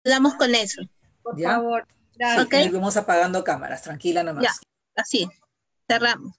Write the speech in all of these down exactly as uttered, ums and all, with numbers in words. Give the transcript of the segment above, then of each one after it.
Quedamos con eso. Por ¿Ya? favor, Sí, ¿Ok? gracias. y vamos apagando cámaras, tranquila Ya, nomás. así. Cerramos.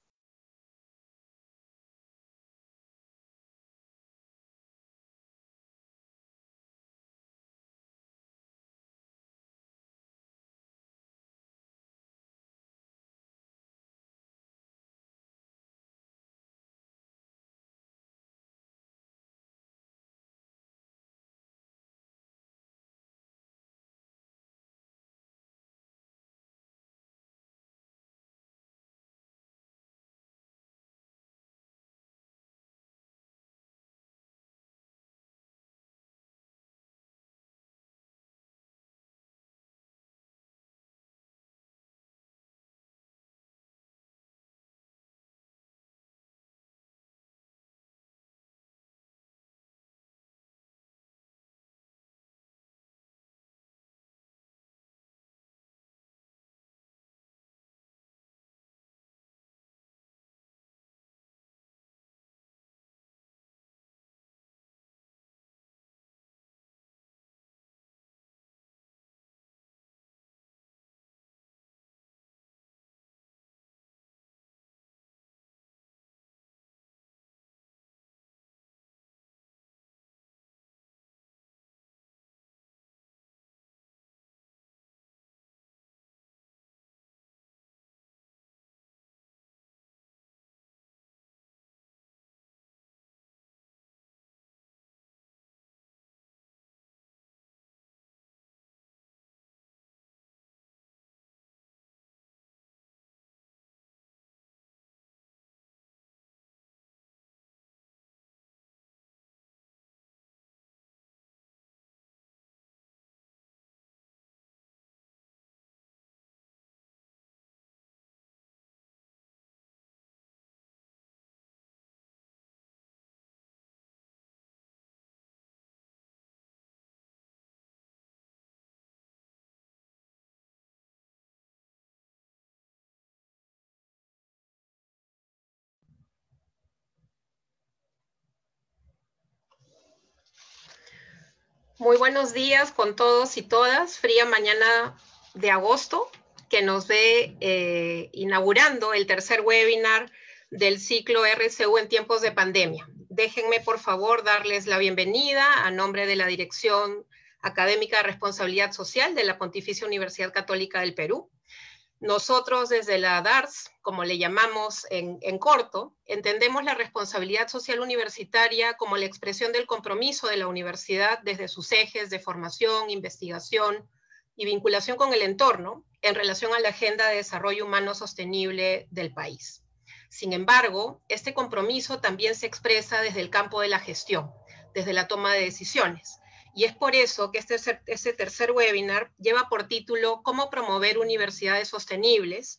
Muy buenos días con todos y todas. Fría mañana de agosto que nos ve eh, inaugurando el tercer webinar del ciclo R C U en tiempos de pandemia. Déjenme, por favor, darles la bienvenida a nombre de la Dirección Académica de Responsabilidad Social de la Pontificia Universidad Católica del Perú. Nosotros desde la D A R S, como le llamamos en, en corto, entendemos la responsabilidad social universitaria como la expresión del compromiso de la universidad desde sus ejes de formación, investigación y vinculación con el entorno en relación a la Agenda de Desarrollo Humano Sostenible del país. Sin embargo, este compromiso también se expresa desde el campo de la gestión, desde la toma de decisiones. Y es por eso que este, este tercer webinar lleva por título ¿Cómo promover universidades sostenibles,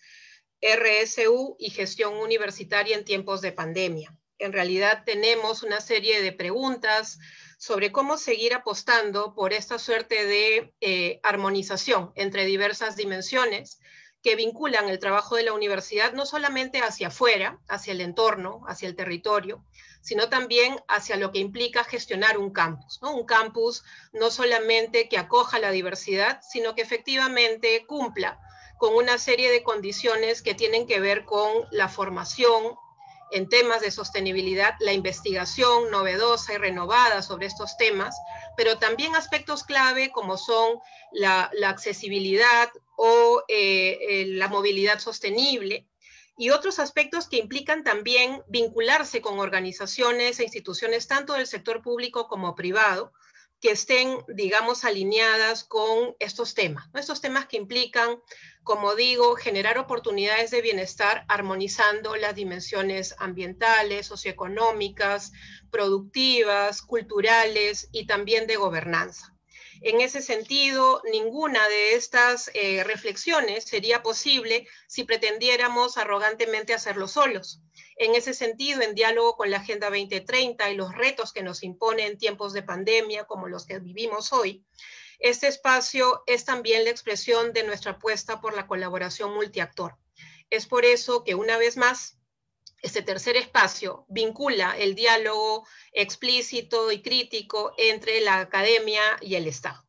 R S U y gestión universitaria en tiempos de pandemia? En realidad tenemos una serie de preguntas sobre cómo seguir apostando por esta suerte de eh, armonización entre diversas dimensiones que vinculan el trabajo de la universidad no solamente hacia afuera, hacia el entorno, hacia el territorio, sino también hacia lo que implica gestionar un campus, ¿no? Un campus no solamente que acoja la diversidad, sino que efectivamente cumpla con una serie de condiciones que tienen que ver con la formación en temas de sostenibilidad, la investigación novedosa y renovada sobre estos temas, pero también aspectos clave como son la, la accesibilidad o eh, eh, la movilidad sostenible, y otros aspectos que implican también vincularse con organizaciones e instituciones tanto del sector público como privado, que estén, digamos, alineadas con estos temas, ¿no? Estos temas que implican, como digo, generar oportunidades de bienestar armonizando las dimensiones ambientales, socioeconómicas, productivas, culturales y también de gobernanza. En ese sentido, ninguna de estas eh, reflexiones sería posible si pretendiéramos arrogantemente hacerlo solos. En ese sentido, en diálogo con la Agenda veinte treinta y los retos que nos imponen tiempos de pandemia como los que vivimos hoy, este espacio es también la expresión de nuestra apuesta por la colaboración multiactor. Es por eso que una vez más, este tercer espacio vincula el diálogo explícito y crítico entre la academia y el Estado.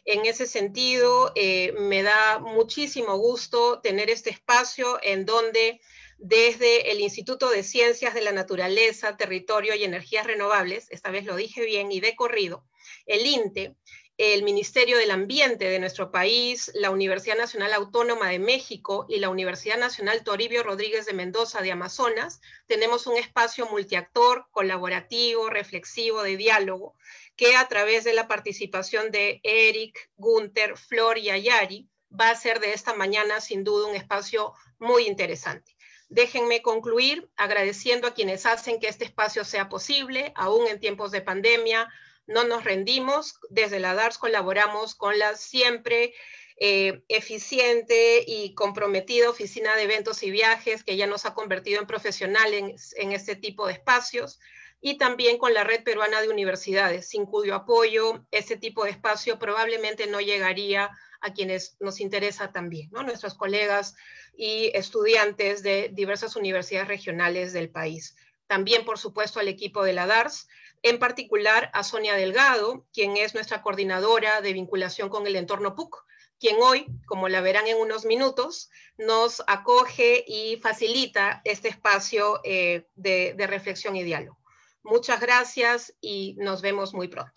En ese sentido, eh, me da muchísimo gusto tener este espacio en donde desde el Instituto de Ciencias de la Naturaleza, Territorio y Energías Renovables, esta vez lo dije bien y de corrido, el INTE, el Ministerio del Ambiente de nuestro país, la Universidad Nacional Autónoma de México y la Universidad Nacional Toribio Rodríguez de Mendoza de Amazonas, tenemos un espacio multiactor, colaborativo, reflexivo, de diálogo, que a través de la participación de Eric, Gunther, Flor y Ayari, va a ser de esta mañana sin duda un espacio muy interesante. Déjenme concluir agradeciendo a quienes hacen que este espacio sea posible, aún en tiempos de pandemia. No nos rendimos, desde la DARS colaboramos con la siempre eh, eficiente y comprometida Oficina de Eventos y Viajes, que ya nos ha convertido en profesionales en, en este tipo de espacios, y también con la Red Peruana de Universidades, sin cuyo apoyo este tipo de espacio probablemente no llegaría a quienes nos interesa también, ¿no? Nuestros colegas y estudiantes de diversas universidades regionales del país. También, por supuesto, al equipo de la DARS, en particular a Sonia Delgado, quien es nuestra coordinadora de vinculación con el entorno P U C, quien hoy, como la verán en unos minutos, nos acoge y facilita este espacio eh, de, de reflexión y diálogo. Muchas gracias y nos vemos muy pronto.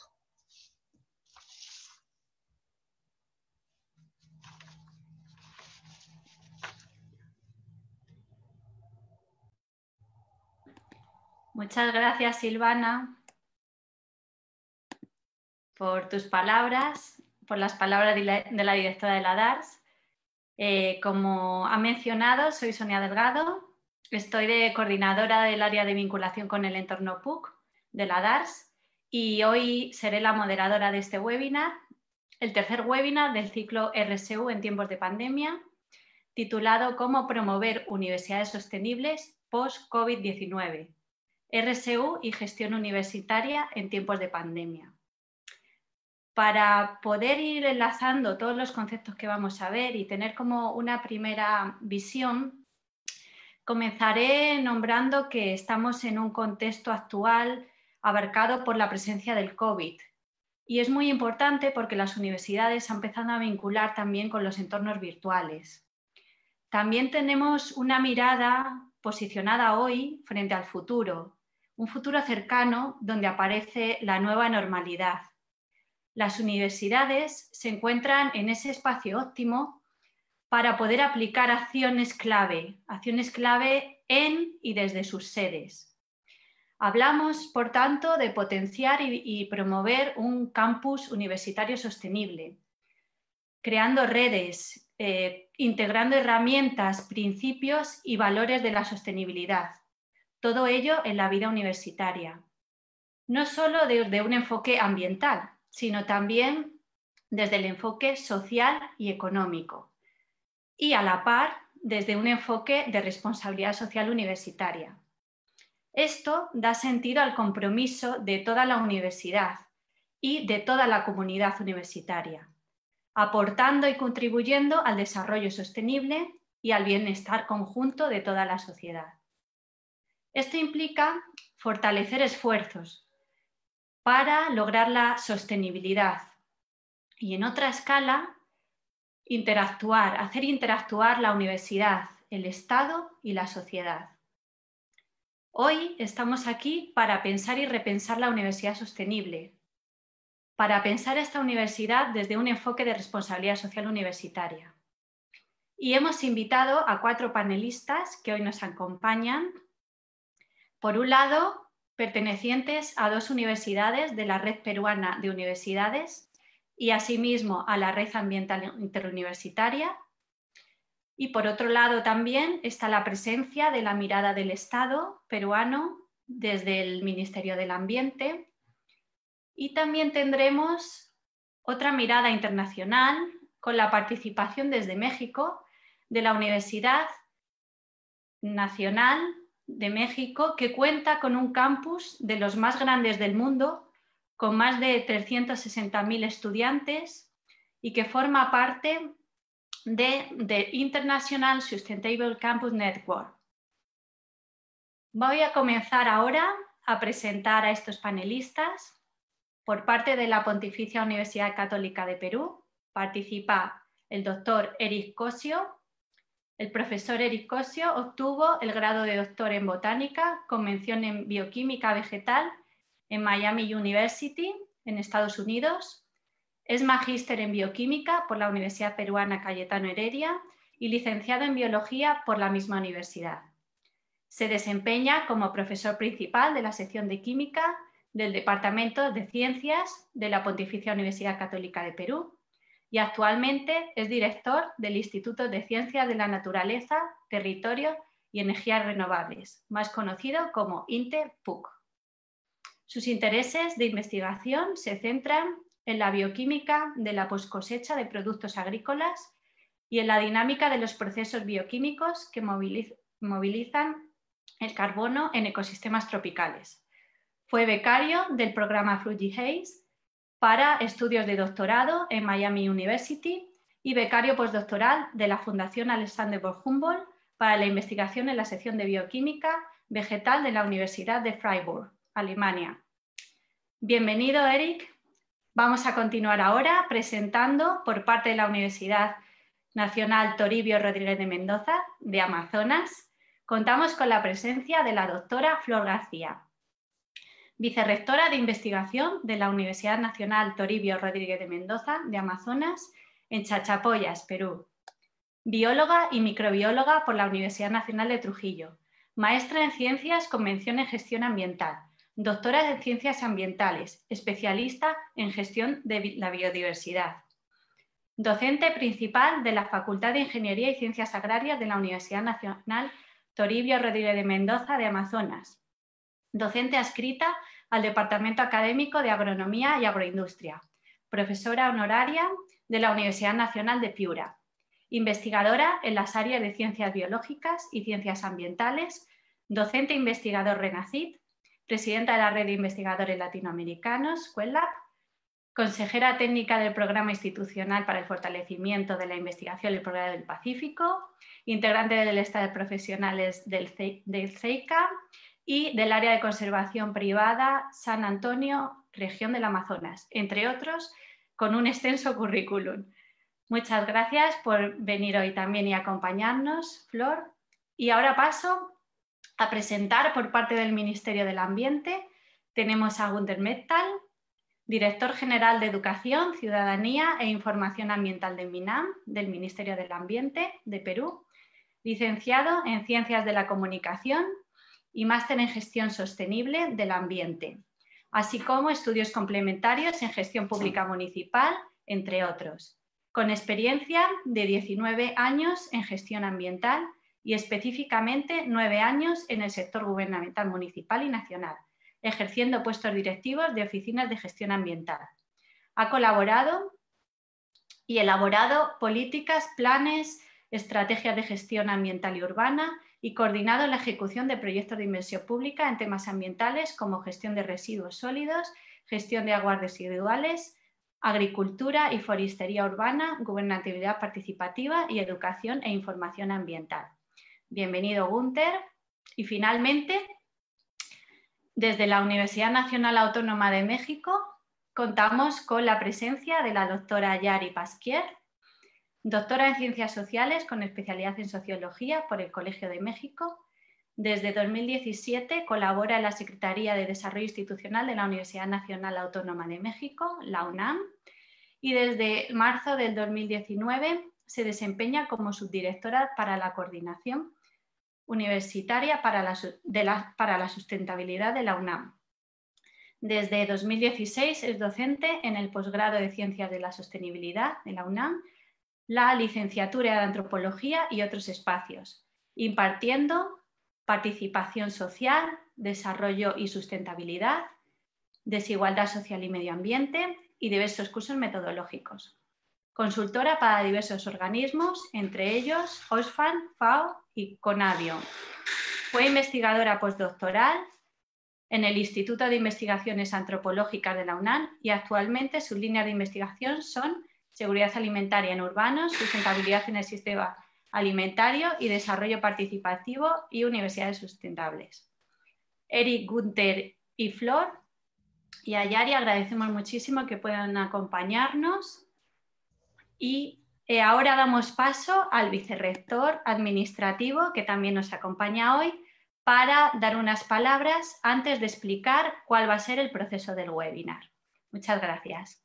Muchas gracias, Silvana, por tus palabras, por las palabras de la, de la directora de la DARS. Eh, como ha mencionado, soy Sonia Delgado, estoy de coordinadora del área de vinculación con el entorno P U C de la DARS y hoy seré la moderadora de este webinar, el tercer webinar del ciclo R S U en tiempos de pandemia, titulado Cómo promover universidades sostenibles post COVID diecinueve. R S U y gestión universitaria en tiempos de pandemia. Para poder ir enlazando todos los conceptos que vamos a ver y tener como una primera visión, comenzaré nombrando que estamos en un contexto actual abarcado por la presencia del COVID. Y es muy importante porque las universidades han empezado a vincular también con los entornos virtuales. También tenemos una mirada posicionada hoy frente al futuro. Un futuro cercano donde aparece la nueva normalidad. Las universidades se encuentran en ese espacio óptimo para poder aplicar acciones clave, acciones clave en y desde sus sedes. Hablamos, por tanto, de potenciar y, y promover un campus universitario sostenible, creando redes, eh, integrando herramientas, principios y valores de la sostenibilidad. Todo ello en la vida universitaria. No solo desde un enfoque ambiental, sino también desde el enfoque social y económico. Y a la par, desde un enfoque de responsabilidad social universitaria. Esto da sentido al compromiso de toda la universidad y de toda la comunidad universitaria, aportando y contribuyendo al desarrollo sostenible y al bienestar conjunto de toda la sociedad. Esto implica fortalecer esfuerzos para lograr la sostenibilidad y, en otra escala, interactuar, hacer interactuar la universidad, el Estado y la sociedad. Hoy estamos aquí para pensar y repensar la universidad sostenible, para pensar esta universidad desde un enfoque de responsabilidad social universitaria. Y hemos invitado a cuatro panelistas que hoy nos acompañan. Por un lado, pertenecientes a dos universidades de la Red Peruana de Universidades y asimismo a la Red Ambiental Interuniversitaria. Y por otro lado también está la presencia de la mirada del Estado peruano desde el Ministerio del Ambiente. Y también tendremos otra mirada internacional con la participación desde México de la Universidad Nacional de México, que cuenta con un campus de los más grandes del mundo, con más de trescientos sesenta mil estudiantes y que forma parte de The International Sustainable Campus Network. Voy a comenzar ahora a presentar a estos panelistas por parte de la Pontificia Universidad Católica de Perú. participa el doctor Eric Cosio. El profesor Eric Cosio obtuvo el grado de doctor en botánica con mención en bioquímica vegetal en Miami University, en Estados Unidos. Es magíster en bioquímica por la Universidad Peruana Cayetano Heredia y licenciado en biología por la misma universidad. Se desempeña como profesor principal de la sección de química del Departamento de Ciencias de la Pontificia Universidad Católica de Perú y actualmente es director del Instituto de Ciencias de la Naturaleza, Territorio y Energías Renovables, más conocido como INTE P U C. Sus intereses de investigación se centran en la bioquímica de la poscosecha de productos agrícolas y en la dinámica de los procesos bioquímicos que movilizan el carbono en ecosistemas tropicales. Fue becario del programa FruGi-Hays para estudios de doctorado en Miami University y becario postdoctoral de la Fundación Alexander von Humboldt para la investigación en la sección de bioquímica vegetal de la Universidad de Freiburg, Alemania. Bienvenido, Eric. Vamos a continuar ahora presentando por parte de la Universidad Nacional Toribio Rodríguez de Mendoza, de Amazonas. Contamos con la presencia de la doctora Flor García, vicerrectora de investigación de la Universidad Nacional Toribio Rodríguez de Mendoza, de Amazonas, en Chachapoyas, Perú. Bióloga y microbióloga por la Universidad Nacional de Trujillo. Maestra en Ciencias con mención en Gestión Ambiental. Doctora en Ciencias Ambientales, especialista en Gestión de la Biodiversidad. Docente principal de la Facultad de Ingeniería y Ciencias Agrarias de la Universidad Nacional Toribio Rodríguez de Mendoza, de Amazonas. Docente adscrita al Departamento Académico de Agronomía y Agroindustria, profesora honoraria de la Universidad Nacional de Piura, investigadora en las áreas de Ciencias Biológicas y Ciencias Ambientales, docente investigador RENACIT, presidenta de la Red de Investigadores Latinoamericanos, QUELLAB, consejera técnica del Programa Institucional para el Fortalecimiento de la Investigación y el Progreso del Pacífico, integrante del Estado de Profesionales del CEICA y del Área de Conservación Privada San Antonio, región del Amazonas, entre otros, con un extenso currículum. Muchas gracias por venir hoy también y acompañarnos, Flor. Y ahora paso a presentar por parte del Ministerio del Ambiente. Tenemos a Günther Mettal, director general de Educación, Ciudadanía e Información Ambiental del MINAM, del Ministerio del Ambiente de Perú, licenciado en Ciencias de la Comunicación y máster en Gestión Sostenible del Ambiente, así como estudios complementarios en Gestión Pública Municipal, entre otros, con experiencia de diecinueve años en gestión ambiental y específicamente nueve años en el sector gubernamental municipal y nacional, ejerciendo puestos directivos de oficinas de gestión ambiental. Ha colaborado y elaborado políticas, planes, estrategias de gestión ambiental y urbana y coordinado la ejecución de proyectos de inversión pública en temas ambientales como gestión de residuos sólidos, gestión de aguas residuales, agricultura y forestería urbana, gubernabilidad participativa y educación e información ambiental. Bienvenido, Günther. Y finalmente, desde la Universidad Nacional Autónoma de México contamos con la presencia de la doctora Yari Pasquier, doctora en Ciencias Sociales con especialidad en Sociología por el Colegio de México. Desde dos mil diecisiete colabora en la Secretaría de Desarrollo Institucional de la Universidad Nacional Autónoma de México, la UNAM, y desde marzo del dos mil diecinueve se desempeña como subdirectora para la Coordinación Universitaria para la, de la, para la Sustentabilidad de la UNAM. Desde dos mil dieciséis es docente en el posgrado de Ciencias de la Sostenibilidad de la UNAM, la licenciatura de Antropología y otros espacios, impartiendo participación social, desarrollo y sustentabilidad, desigualdad social y medio ambiente y diversos cursos metodológicos. Consultora para diversos organismos, entre ellos Oxfam, FAO y CONABIO. Fue investigadora postdoctoral en el Instituto de Investigaciones Antropológicas de la UNAM y actualmente sus líneas de investigación son seguridad alimentaria en urbanos, sustentabilidad en el sistema alimentario y desarrollo participativo y universidades sustentables. Eric, Günther y Flor y a Yari agradecemos muchísimo que puedan acompañarnos. Y eh, ahora damos paso al vicerrector administrativo, que también nos acompaña hoy, para dar unas palabras antes de explicar cuál va a ser el proceso del webinar. Muchas gracias.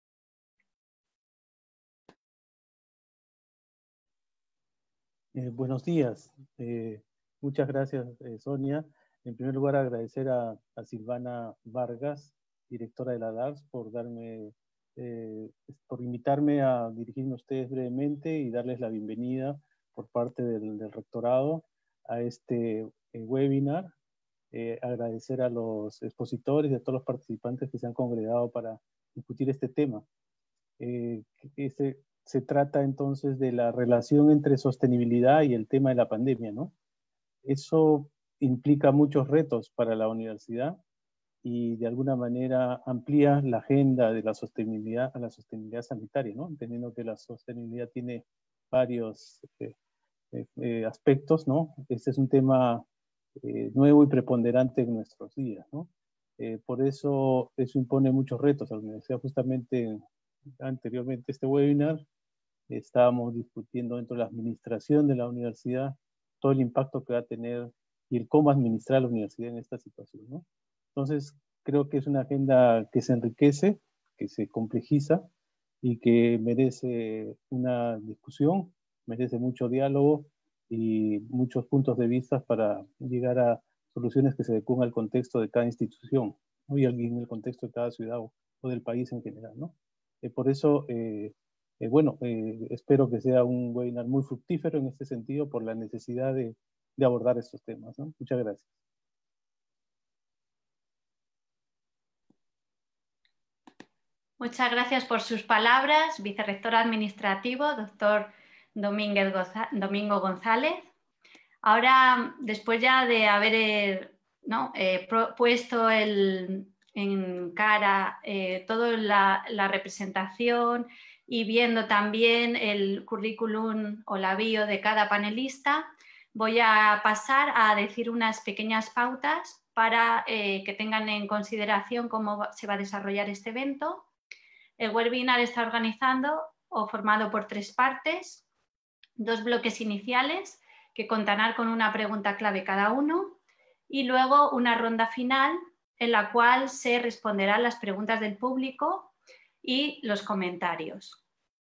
Eh, buenos días. Eh, muchas gracias, eh, Sonia. En primer lugar, agradecer a, a Silvana Vargas, directora de la D A R S, por darme, eh, por invitarme a dirigirme a ustedes brevemente y darles la bienvenida por parte del, del rectorado a este eh, webinar. Eh, agradecer a los expositores y a todos los participantes que se han congregado para discutir este tema. Eh, este, se trata entonces de la relación entre sostenibilidad y el tema de la pandemia, ¿no? Eso implica muchos retos para la universidad y de alguna manera amplía la agenda de la sostenibilidad a la sostenibilidad sanitaria, ¿no? Entendiendo que la sostenibilidad tiene varios eh, eh, aspectos, ¿no? Este es un tema eh, nuevo y preponderante en nuestros días, ¿no? Eh, por eso eso impone muchos retos a la universidad. Justamente anteriormente a este webinar estábamos discutiendo dentro de la administración de la universidad todo el impacto que va a tener y el cómo administrar la universidad en esta situación, ¿no? Entonces, creo que es una agenda que se enriquece, que se complejiza y que merece una discusión, merece mucho diálogo y muchos puntos de vista para llegar a soluciones que se adecúen al contexto de cada institución, ¿no? Y en el contexto de cada ciudad o, o del país en general, ¿no? Eh, por eso, eh, eh, bueno, eh, espero que sea un webinar muy fructífero en este sentido por la necesidad de, de abordar estos temas, ¿no? Muchas gracias. Muchas gracias por sus palabras, vicerrector administrativo, doctor Domínguez González, Domingo González. Ahora, después ya de haber eh, ¿no? eh, puesto el, en cara eh, toda la, la representación y viendo también el currículum o la bio de cada panelista, voy a pasar a decir unas pequeñas pautas para eh, que tengan en consideración cómo se va a desarrollar este evento. El webinar está organizado o formado por tres partes, dos bloques iniciales que contarán con una pregunta clave cada uno y luego una ronda final en la cual se responderán las preguntas del público y los comentarios.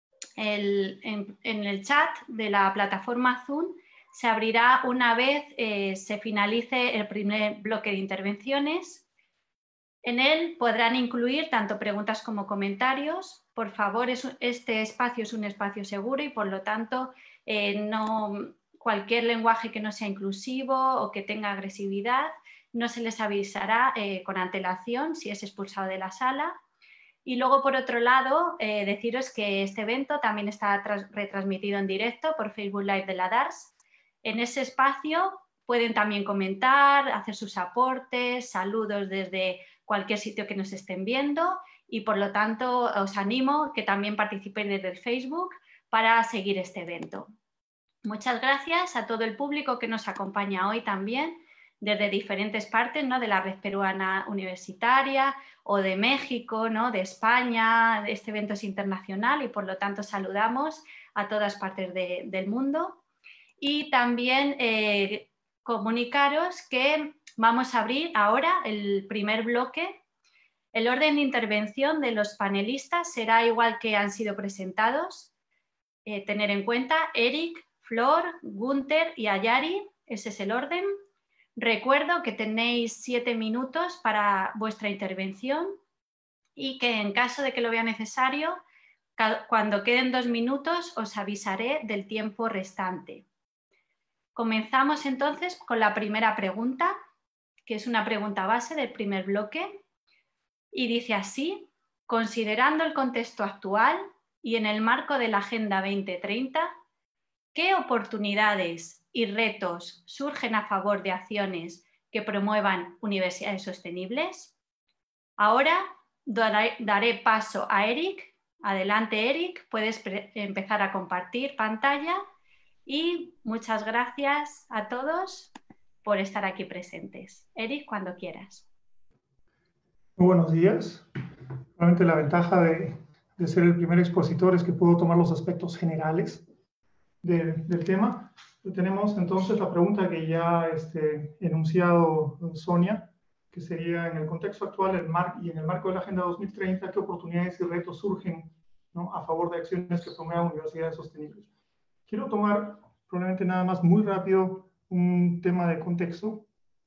El, en, en el chat de la plataforma Zoom se abrirá una vez eh, se finalice el primer bloque de intervenciones. En él podrán incluir tanto preguntas como comentarios. Por favor, es, este espacio es un espacio seguro y por lo tanto eh, no, cualquier lenguaje que no sea inclusivo o que tenga agresividad no se les avisará eh, con antelación si es expulsado de la sala. Y luego, por otro lado, eh, deciros que este evento también está retransmitido en directo por Facebook Live de la D A R S. En ese espacio pueden también comentar, hacer sus aportes, saludos desde cualquier sitio que nos estén viendo y, por lo tanto, os animo que también participéis desde el Facebook para seguir este evento. Muchas gracias a todo el público que nos acompaña hoy también desde diferentes partes, ¿no? De la Red Peruana Universitaria o de México, ¿no? De España. Este evento es internacional y por lo tanto saludamos a todas partes de, del mundo. Y también eh, comunicaros que vamos a abrir ahora el primer bloque. El orden de intervención de los panelistas será igual que han sido presentados. Eh, tener en cuenta Eric, Flor, Gunther y Ayari, ese es el orden. Recuerdo que tenéis siete minutos para vuestra intervención y que en caso de que lo vea necesario, cuando queden dos minutos os avisaré del tiempo restante. Comenzamos entonces con la primera pregunta, que es una pregunta base del primer bloque y dice así: considerando el contexto actual y en el marco de la Agenda veinte treinta, ¿qué oportunidades y retos surgen a favor de acciones que promuevan universidades sostenibles? Ahora daré, daré paso a Eric. Adelante, Eric, puedes empezar a compartir pantalla y muchas gracias a todos por estar aquí presentes. Eric, cuando quieras. Muy buenos días. Realmente la ventaja de, de ser el primer expositor es que puedo tomar los aspectos generales de, del tema. Tenemos entonces la pregunta que ya este, enunciado Sonia, que sería en el contexto actual el mar y en el marco de la Agenda dos mil treinta, ¿qué oportunidades y retos surgen, ¿no?, a favor de acciones que promuevan universidades sostenibles? Quiero tomar probablemente nada más muy rápido un tema de contexto.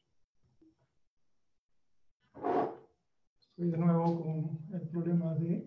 Estoy de nuevo con el problema de...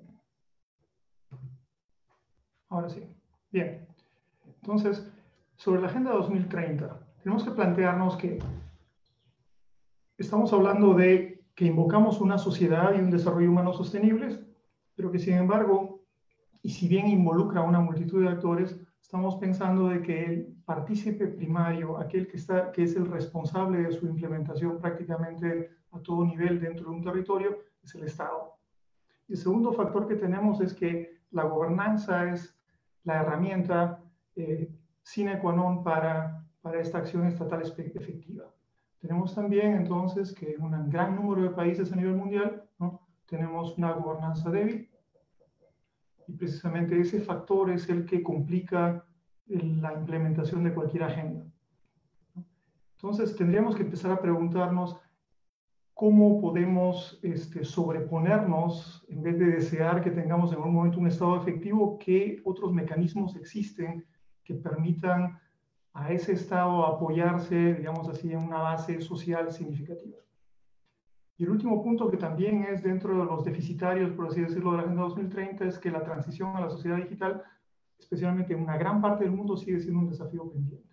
Ahora sí. Bien. Entonces, sobre la Agenda dos mil treinta, tenemos que plantearnos que estamos hablando de que invocamos una sociedad y un desarrollo humano sostenibles, pero que sin embargo, y si bien involucra a una multitud de actores, estamos pensando de que el partícipe primario, aquel que, está, que es el responsable de su implementación prácticamente a todo nivel dentro de un territorio, es el Estado. Y el segundo factor que tenemos es que la gobernanza es la herramienta eh, sine qua non para, para esta acción estatal efectiva. Tenemos también entonces que en un gran número de países a nivel mundial, ¿no?, tenemos una gobernanza débil, y precisamente ese factor es el que complica la implementación de cualquier agenda. Entonces tendríamos que empezar a preguntarnos cómo podemos este, sobreponernos, en vez de desear que tengamos en algún momento un estado efectivo, qué otros mecanismos existen que permitan a ese estado apoyarse, digamos así, en una base social significativa. Y el último punto, que también es dentro de los deficitarios, por así decirlo, de la Agenda dos mil treinta, es que la transición a la sociedad digital, especialmente en una gran parte del mundo, sigue siendo un desafío pendiente.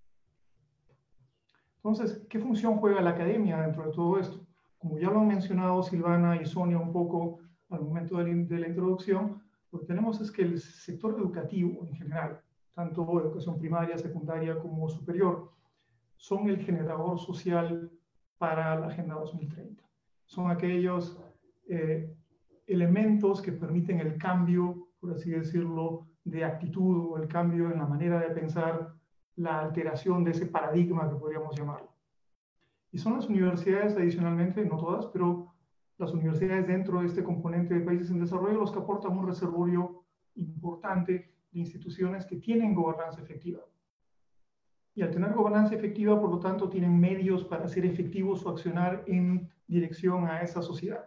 Entonces, ¿qué función juega la academia dentro de todo esto? Como ya lo han mencionado Silvana y Sonia un poco al momento de la, de la introducción, lo que tenemos es que el sector educativo en general, tanto educación primaria, secundaria como superior, son el generador social para la Agenda dos mil treinta. Son aquellos eh, elementos que permiten el cambio, por así decirlo, de actitud, o el cambio en la manera de pensar, la alteración de ese paradigma que podríamos llamarlo. Y son las universidades, adicionalmente, no todas, pero las universidades dentro de este componente de países en desarrollo, los que aportan un reservorio importante de instituciones que tienen gobernanza efectiva. Y al tener gobernanza efectiva, por lo tanto, tienen medios para hacer efectivo su accionar en dirección a esa sociedad.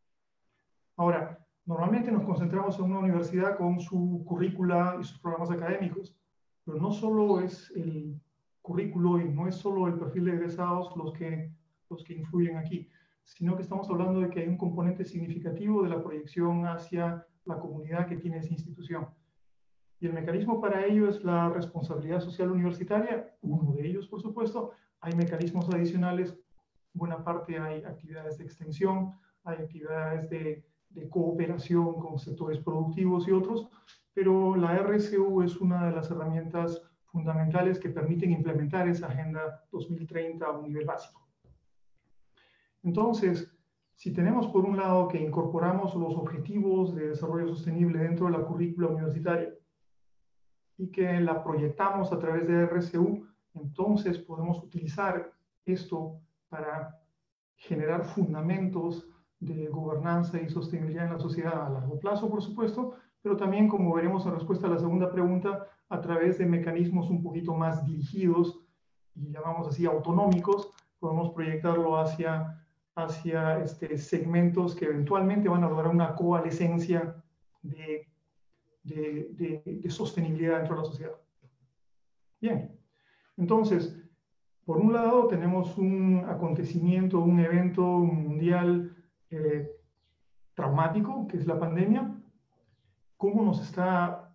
Ahora, normalmente nos concentramos en una universidad con su currícula y sus programas académicos, pero no solo es el currículo y no es solo el perfil de egresados los que, los que influyen aquí, sino que estamos hablando de que hay un componente significativo de la proyección hacia la comunidad que tiene esa institución. Y el mecanismo para ello es la responsabilidad social universitaria, uno de ellos, por supuesto. Hay mecanismos adicionales, buena parte hay actividades de extensión, hay actividades de, de cooperación con sectores productivos y otros, pero la R S U es una de las herramientas fundamentales que permiten implementar esa Agenda dos mil treinta a un nivel básico. Entonces, si tenemos por un lado que incorporamos los objetivos de desarrollo sostenible dentro de la currícula universitaria y que la proyectamos a través de R S U, entonces podemos utilizar esto para generar fundamentos de gobernanza y sostenibilidad en la sociedad a largo plazo, por supuesto, pero también, como veremos en respuesta a la segunda pregunta, a través de mecanismos un poquito más dirigidos y llamamos así autonómicos, podemos proyectarlo hacia, hacia este, segmentos que eventualmente van a lograr una coalescencia de, de, de, de sostenibilidad dentro de la sociedad. Bien, entonces, por un lado tenemos un acontecimiento, un evento mundial eh, traumático, que es la pandemia. ¿Cómo nos está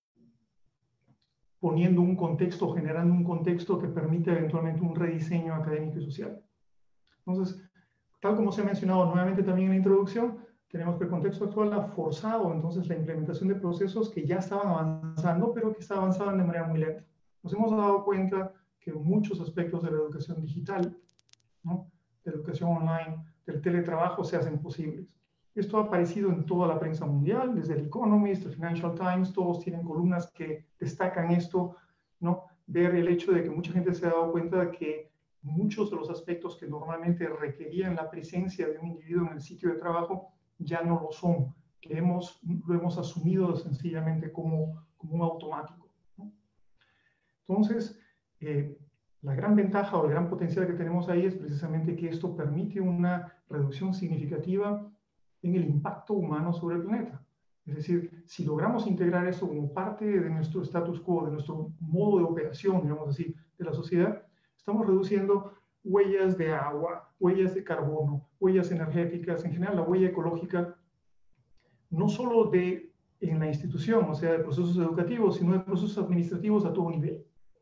poniendo un contexto, generando un contexto que permite eventualmente un rediseño académico y social? Entonces, tal como se ha mencionado nuevamente también en la introducción, tenemos que el contexto actual ha forzado entonces la implementación de procesos que ya estaban avanzando, pero que avanzaban de manera muy lenta. Nos hemos dado cuenta que muchos aspectos de la educación digital, ¿no?, de la educación online, del teletrabajo, se hacen posibles. Esto ha aparecido en toda la prensa mundial, desde el Economist, el Financial Times, todos tienen columnas que destacan esto, ¿no? Ver el hecho de que mucha gente se ha dado cuenta de que muchos de los aspectos que normalmente requerían la presencia de un individuo en el sitio de trabajo ya no lo son, que hemos, lo hemos asumido sencillamente como, como un automático, ¿no? Entonces, eh, la gran ventaja o el gran potencial que tenemos ahí es precisamente que esto permite una reducción significativa en el impacto humano sobre el planeta. Es decir, si logramos integrar eso como parte de nuestro status quo, de nuestro modo de operación, digamos así, de la sociedad, estamos reduciendo huellas de agua, huellas de carbono, huellas energéticas, en general la huella ecológica, no solo de, en la institución, o sea, de procesos educativos, sino de procesos administrativos a todo nivel.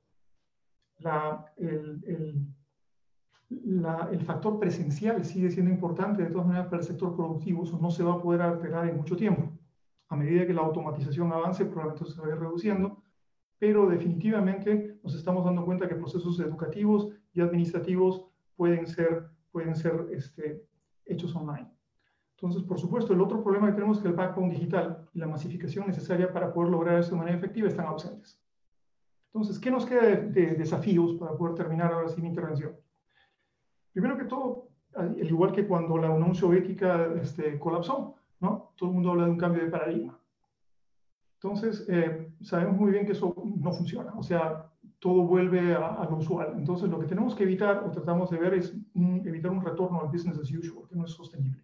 La, el, el, la, el factor presencial sigue siendo importante de todas maneras para el sector productivo, eso no se va a poder alterar en mucho tiempo. A medida que la automatización avance, probablemente se va a ir reduciendo, pero definitivamente nos estamos dando cuenta que procesos educativos y administrativos pueden ser, pueden ser este, hechos online. Entonces, por supuesto, el otro problema que tenemos es que el backbone digital y la masificación necesaria para poder lograr esto de manera efectiva están ausentes. Entonces, ¿qué nos queda de, de desafíos para poder terminar ahora sí mi intervención? Primero que todo, al igual que cuando la Unión Soviética este, colapsó, ¿no? Todo el mundo habla de un cambio de paradigma. Entonces, eh, sabemos muy bien que eso no funciona, o sea, todo vuelve a, a lo usual. Entonces, lo que tenemos que evitar o tratamos de ver es un, evitar un retorno al business as usual, que no es sostenible.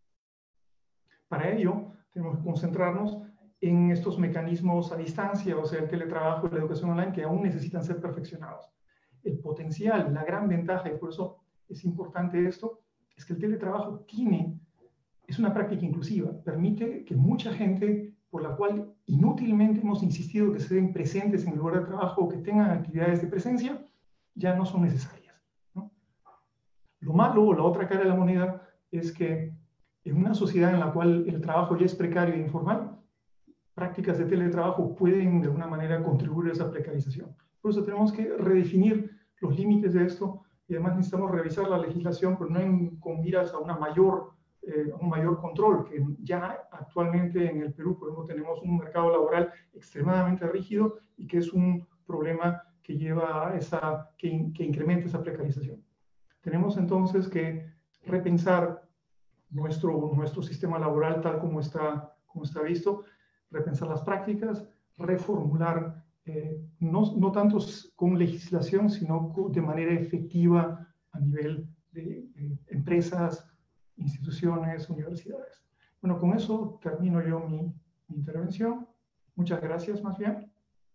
Para ello, tenemos que concentrarnos en estos mecanismos a distancia, o sea, el teletrabajo y la educación online, que aún necesitan ser perfeccionados. El potencial, la gran ventaja, y por eso es importante esto, es que el teletrabajo tiene, es una práctica inclusiva, permite que mucha gente por la cual inútilmente hemos insistido que se den presentes en el lugar de trabajo o que tengan actividades de presencia, ya no son necesarias, ¿no? Lo malo, o la otra cara de la moneda, es que en una sociedad en la cual el trabajo ya es precario e informal, prácticas de teletrabajo pueden de alguna manera contribuir a esa precarización. Por eso tenemos que redefinir los límites de esto y además necesitamos revisar la legislación, pero no en, con miras a una mayor Eh, un mayor control, que ya actualmente en el Perú, por ejemplo, tenemos un mercado laboral extremadamente rígido y que es un problema que lleva a esa, que, in, que incrementa esa precarización. Tenemos entonces que repensar nuestro, nuestro sistema laboral tal como está, como está visto, repensar las prácticas, reformular, eh, no, no tanto con legislación, sino de manera efectiva a nivel de, de empresas, instituciones, universidades. Bueno, con eso termino yo mi, mi intervención. Muchas gracias, más bien.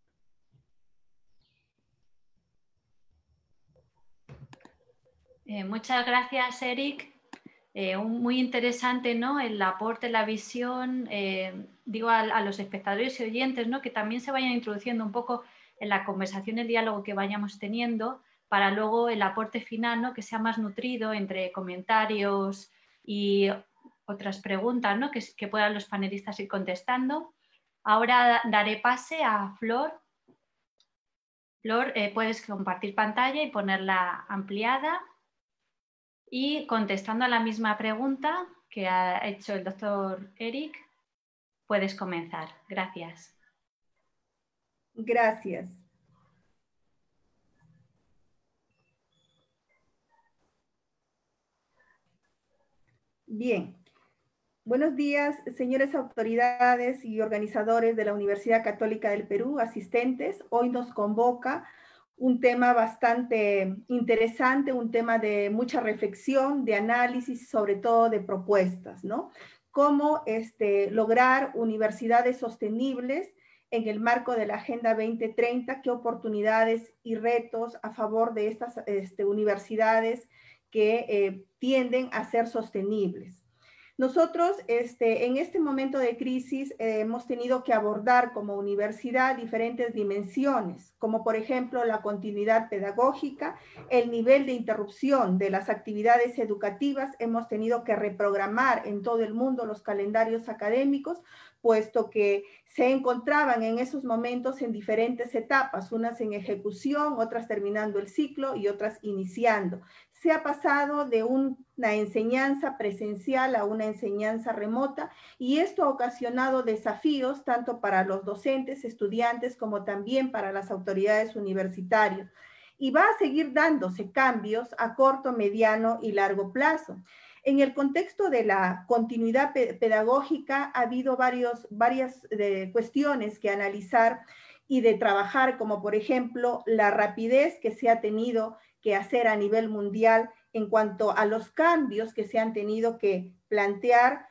Eh, muchas gracias, Eric. Eh, un, muy interesante, ¿no? El aporte, la visión, eh, digo a, a los espectadores y oyentes, ¿no? Que también se vayan introduciendo un poco en la conversación, el diálogo que vayamos teniendo, para luego el aporte final, ¿no? Que sea más nutrido entre comentarios y otras preguntas, ¿no? que, que puedan los panelistas ir contestando. Ahora daré pase a Flor. Flor, eh, puedes compartir pantalla y ponerla ampliada. Y contestando a la misma pregunta que ha hecho el doctor Eric, puedes comenzar. Gracias. Gracias. Bien. Buenos días, señores autoridades y organizadores de la Universidad Católica del Perú, asistentes. Hoy nos convoca un tema bastante interesante, un tema de mucha reflexión, de análisis y sobre todo de propuestas, ¿no? Cómo este, lograr universidades sostenibles en el marco de la Agenda veinte treinta, qué oportunidades y retos a favor de estas este, universidades que eh, tienden a ser sostenibles. Nosotros este, en este momento de crisis eh, hemos tenido que abordar como universidad diferentes dimensiones, como por ejemplo la continuidad pedagógica, el nivel de interrupción de las actividades educativas. Hemos tenido que reprogramar en todo el mundo los calendarios académicos, puesto que se encontraban en esos momentos en diferentes etapas, unas en ejecución, otras terminando el ciclo y otras iniciando. Se ha pasado de una enseñanza presencial a una enseñanza remota y esto ha ocasionado desafíos tanto para los docentes, estudiantes, como también para las autoridades universitarias. y va a seguir dándose cambios a corto, mediano y largo plazo. En el contexto de la continuidad pedagógica ha habido varios, varias eh, cuestiones que analizar y de trabajar, como por ejemplo la rapidez que se ha tenido que hacer a nivel mundial en cuanto a los cambios que se han tenido que plantear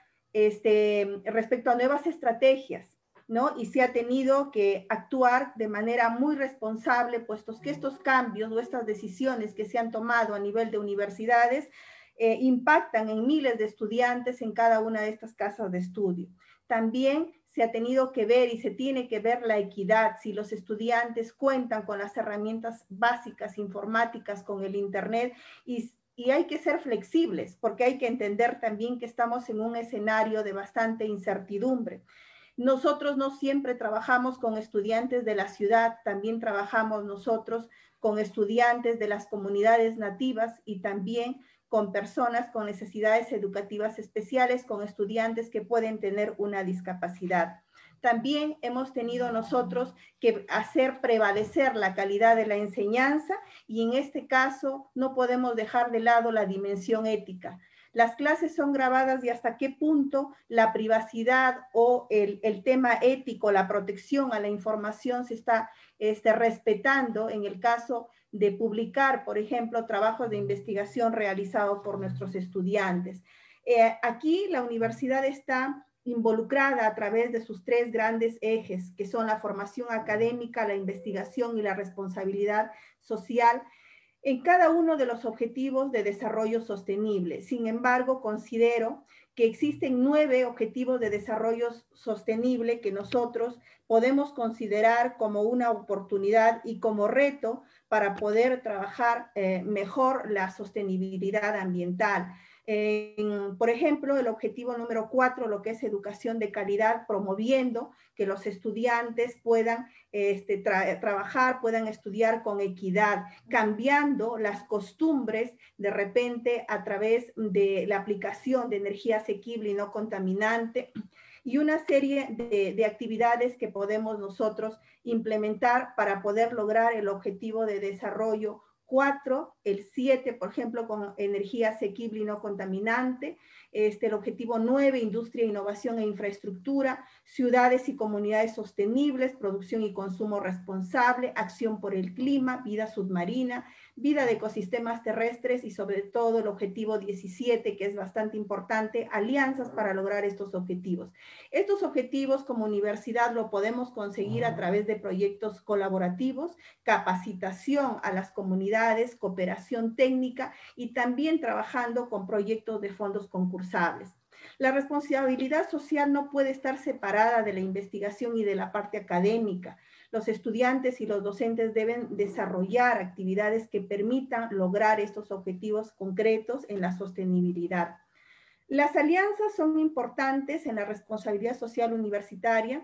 este, respecto a nuevas estrategias, ¿no? Y se ha tenido que actuar de manera muy responsable, puesto que estos cambios o estas decisiones que se han tomado a nivel de universidades eh, impactan en miles de estudiantes en cada una de estas casas de estudio. También se ha tenido que ver y se tiene que ver la equidad, si los estudiantes cuentan con las herramientas básicas informáticas, con el Internet, y, y hay que ser flexibles, porque hay que entender también que estamos en un escenario de bastante incertidumbre. Nosotros no siempre trabajamos con estudiantes de la ciudad, también trabajamos nosotros con estudiantes de las comunidades nativas y también con personas con necesidades educativas especiales, con estudiantes que pueden tener una discapacidad. También hemos tenido nosotros que hacer prevalecer la calidad de la enseñanza y en este caso no podemos dejar de lado la dimensión ética. Las clases son grabadas y hasta qué punto la privacidad o el, el tema ético, la protección a la información se está este, respetando en el caso de publicar, por ejemplo, trabajos de investigación realizados por nuestros estudiantes. Eh, aquí la universidad está involucrada a través de sus tres grandes ejes, que son la formación académica, la investigación y la responsabilidad social, en cada uno de los objetivos de desarrollo sostenible. Sin embargo, considero que existen nueve objetivos de desarrollo sostenible que nosotros podemos considerar como una oportunidad y como reto para poder trabajar eh, mejor la sostenibilidad ambiental. Eh, por ejemplo, el objetivo número cuatro, lo que es educación de calidad, promoviendo que los estudiantes puedan este, tra trabajar, puedan estudiar con equidad, cambiando las costumbres de repente a través de la aplicación de energía asequible y no contaminante, y una serie de, de actividades que podemos nosotros implementar para poder lograr el objetivo de desarrollo cuatro, el siete, por ejemplo, con energía asequible y no contaminante, este, el objetivo nueve, industria, innovación e infraestructura, ciudades y comunidades sostenibles, producción y consumo responsable, acción por el clima, vida submarina, vida de ecosistemas terrestres y sobre todo el objetivo diecisiete, que es bastante importante, alianzas para lograr estos objetivos. Estos objetivos como universidad lo podemos conseguir a través de proyectos colaborativos, capacitación a las comunidades, cooperación técnica y también trabajando con proyectos de fondos concursables. La responsabilidad social no puede estar separada de la investigación y de la parte académica. Los estudiantes y los docentes deben desarrollar actividades que permitan lograr estos objetivos concretos en la sostenibilidad. Las alianzas son importantes en la responsabilidad social universitaria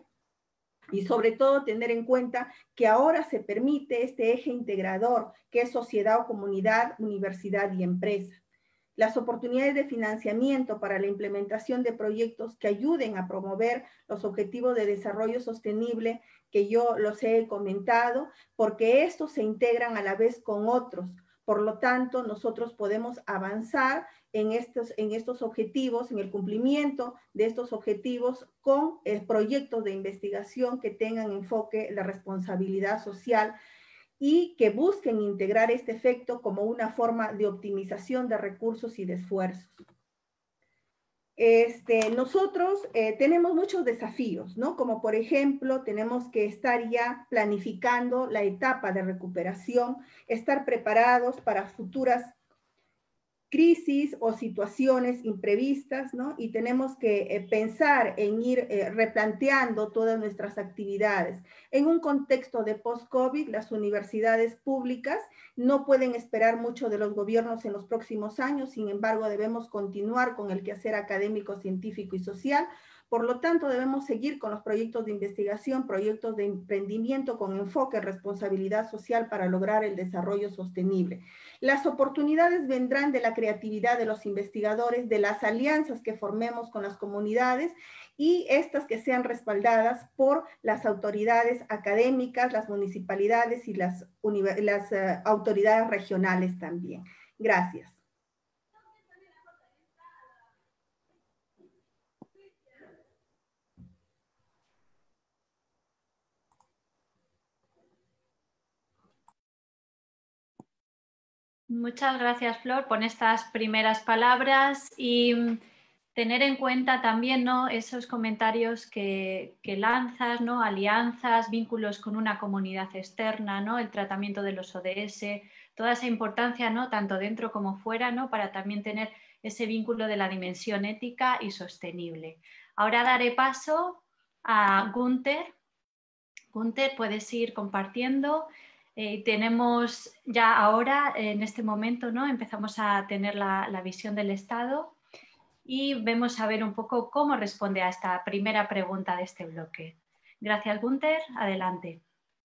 y sobre todo tener en cuenta que ahora se permite este eje integrador que es sociedad o comunidad, universidad y empresa. Las oportunidades de financiamiento para la implementación de proyectos que ayuden a promover los objetivos de desarrollo sostenible que yo los he comentado, porque estos se integran a la vez con otros. Por lo tanto, nosotros podemos avanzar en estos, en estos objetivos, en el cumplimiento de estos objetivos con eh, proyectos de investigación que tengan enfoque en la responsabilidad social y que busquen integrar este efecto como una forma de optimización de recursos y de esfuerzos. Este, nosotros eh, tenemos muchos desafíos, ¿no? Como por ejemplo, tenemos que estar ya planificando la etapa de recuperación, estar preparados para futuras crisis o situaciones imprevistas, ¿no? Y tenemos que eh, pensar en ir eh, replanteando todas nuestras actividades. En un contexto de post-COVID, las universidades públicas no pueden esperar mucho de los gobiernos en los próximos años, sin embargo, debemos continuar con el quehacer académico, científico y social, Por lo tanto, debemos seguir con los proyectos de investigación, proyectos de emprendimiento con enfoque en responsabilidad social para lograr el desarrollo sostenible. Las oportunidades vendrán de la creatividad de los investigadores, de las alianzas que formemos con las comunidades y estas que sean respaldadas por las autoridades académicas, las municipalidades y las, las uh, autoridades regionales también. Gracias. Muchas gracias, Flor, por estas primeras palabras y tener en cuenta también, ¿no?, esos comentarios que, que lanzas, ¿no?, alianzas, vínculos con una comunidad externa, ¿no?, el tratamiento de los O D S, toda esa importancia, ¿no?, tanto dentro como fuera, ¿no?, para también tener ese vínculo de la dimensión ética y sostenible. Ahora daré paso a Gunther. Gunther, puedes ir compartiendo. Eh, tenemos ya ahora, en este momento, ¿no?, empezamos a tener la, la visión del Estado y vemos a ver un poco cómo responde a esta primera pregunta de este bloque. Gracias, Gunther. Adelante.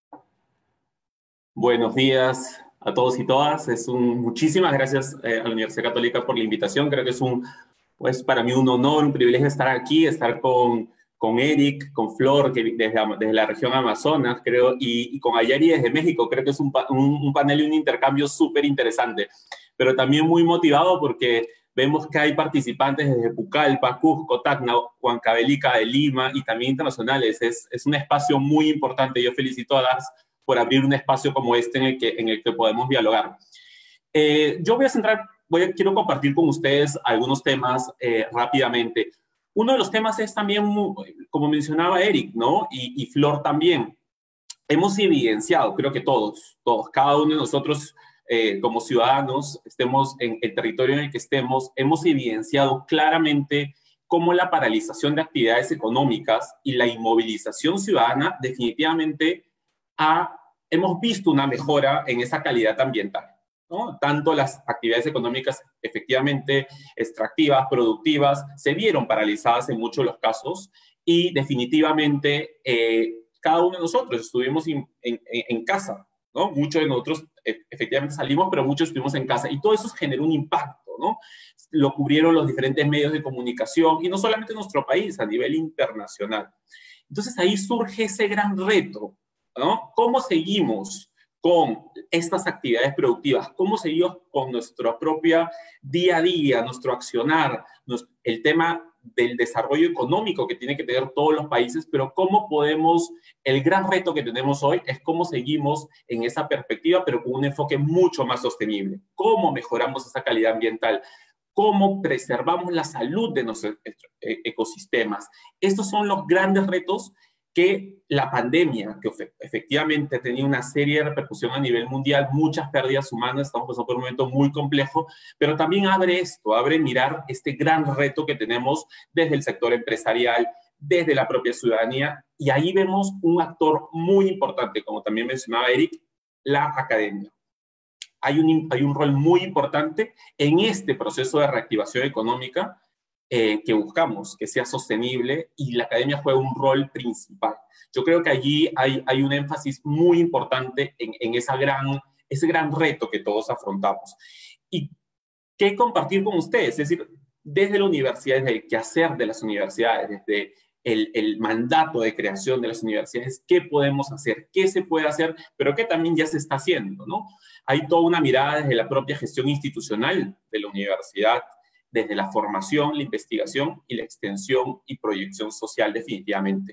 Buenos días a todos y todas. Es un, muchísimas gracias eh, a la Universidad Católica por la invitación. Creo que es un, pues, para mí un honor, un privilegio estar aquí, estar con, con Eric, con Flor, que desde, desde la región Amazonas, creo, y, y con Ayari desde México. Creo que es un, un, un panel y un intercambio súper interesante, pero también muy motivado porque vemos que hay participantes desde Pucallpa, Cusco, Tacna, Huancavelica, de Lima y también internacionales. Es, es un espacio muy importante. Yo felicito a DARS por abrir un espacio como este en el que, en el que podemos dialogar. Eh, yo voy a centrar, voy a, quiero compartir con ustedes algunos temas eh, rápidamente. Uno de los temas es también, como mencionaba Eric, ¿no? Y, y Flor también. Hemos evidenciado, creo que todos, todos, cada uno de nosotros, Eh, como ciudadanos, estemos en el territorio en el que estemos, hemos evidenciado claramente cómo la paralización de actividades económicas y la inmovilización ciudadana definitivamente ha, hemos visto una mejora en esa calidad ambiental, ¿no? Tanto las actividades económicas efectivamente extractivas, productivas, se vieron paralizadas en muchos de los casos y definitivamente eh, cada uno de nosotros estuvimos en, en, en casa, ¿no? Muchos de nosotros efectivamente salimos, pero muchos estuvimos en casa y todo eso generó un impacto, ¿no? Lo cubrieron los diferentes medios de comunicación y no solamente en nuestro país, a nivel internacional. Entonces ahí surge ese gran reto, ¿no? ¿Cómo seguimos con estas actividades productivas? ¿Cómo seguimos con nuestra propia día a día, nuestro accionar, el tema del desarrollo económico que tiene que tener todos los países, pero cómo podemos, el gran reto que tenemos hoy es cómo seguimos en esa perspectiva, pero con un enfoque mucho más sostenible? ¿Cómo mejoramos esa calidad ambiental? ¿Cómo preservamos la salud de nuestros ecosistemas? Estos son los grandes retos que la pandemia, que efectivamente tenía una seria repercusión a nivel mundial, muchas pérdidas humanas, estamos pasando por un momento muy complejo, pero también abre esto, abre mirar este gran reto que tenemos desde el sector empresarial, desde la propia ciudadanía, y ahí vemos un actor muy importante, como también mencionaba Eric, la academia. Hay un, hay un rol muy importante en este proceso de reactivación económica Eh, que buscamos, que sea sostenible, y la academia juega un rol principal. Yo creo que allí hay, hay un énfasis muy importante en, en esa gran, ese gran reto que todos afrontamos. ¿Y qué compartir con ustedes? Es decir, desde la universidad, desde el quehacer de las universidades, desde el, el mandato de creación de las universidades, ¿qué podemos hacer? ¿Qué se puede hacer? Pero qué también ya se está haciendo, ¿no? Hay toda una mirada desde la propia gestión institucional de la universidad, desde la formación, la investigación y la extensión y proyección social definitivamente.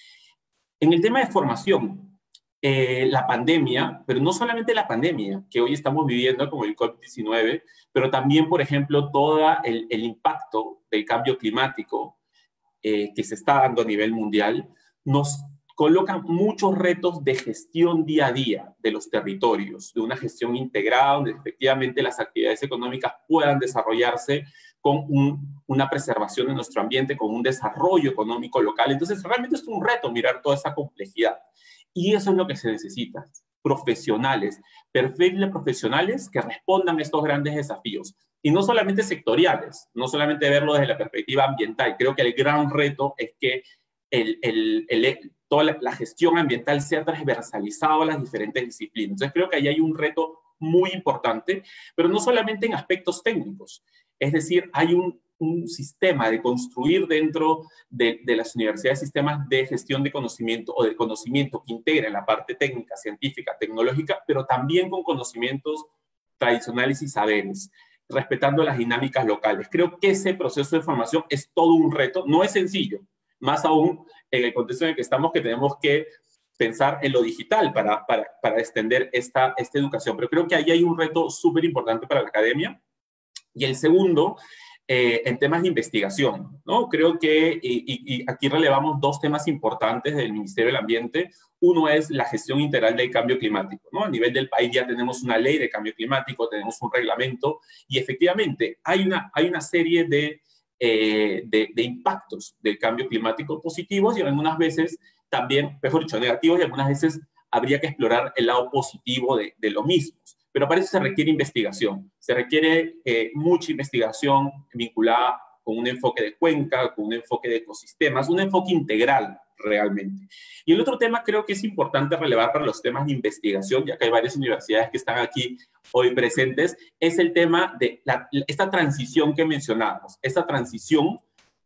En el tema de formación, eh, la pandemia, pero no solamente la pandemia que hoy estamos viviendo como el COVID diecinueve, pero también, por ejemplo, todo el, el impacto del cambio climático eh, que se está dando a nivel mundial, nos colocan muchos retos de gestión día a día de los territorios, de una gestión integrada donde efectivamente las actividades económicas puedan desarrollarse con un, una preservación de nuestro ambiente, con un desarrollo económico local. Entonces, realmente es un reto mirar toda esa complejidad. Y eso es lo que se necesita. profesionales, perfiles profesionales que respondan a estos grandes desafíos. Y no solamente sectoriales, no solamente verlo desde la perspectiva ambiental. Creo que el gran reto es que el, el, el, toda la, la gestión ambiental sea transversalizada a las diferentes disciplinas. Entonces creo que ahí hay un reto muy importante, pero no solamente en aspectos técnicos. Es decir, hay un, un sistema de construir dentro de, de las universidades sistemas de gestión de conocimiento o de conocimiento que integren la parte técnica, científica, tecnológica, pero también con conocimientos tradicionales y saberes, respetando las dinámicas locales. Creo que ese proceso de formación es todo un reto, no es sencillo, más aún en el contexto en el que estamos, que tenemos que pensar en lo digital para, para, para extender esta, esta educación. Pero creo que ahí hay un reto súper importante para la academia. Y el segundo, eh, en temas de investigación, ¿no? Creo que, y, y, y aquí relevamos dos temas importantes del Ministerio del Ambiente. Uno es la gestión integral del cambio climático, ¿no? A nivel del país ya tenemos una ley de cambio climático, tenemos un reglamento, y efectivamente hay una, hay una serie de, eh, de, de impactos del cambio climático positivos y algunas veces también, mejor dicho, negativos, y algunas veces habría que explorar el lado positivo de, de los mismos. Pero para eso se requiere investigación, se requiere eh, mucha investigación vinculada con un enfoque de cuenca, con un enfoque de ecosistemas, un enfoque integral realmente. Y el otro tema creo que es importante relevar para los temas de investigación, ya que hay varias universidades que están aquí hoy presentes, es el tema de la, esta transición que mencionábamos, esta transición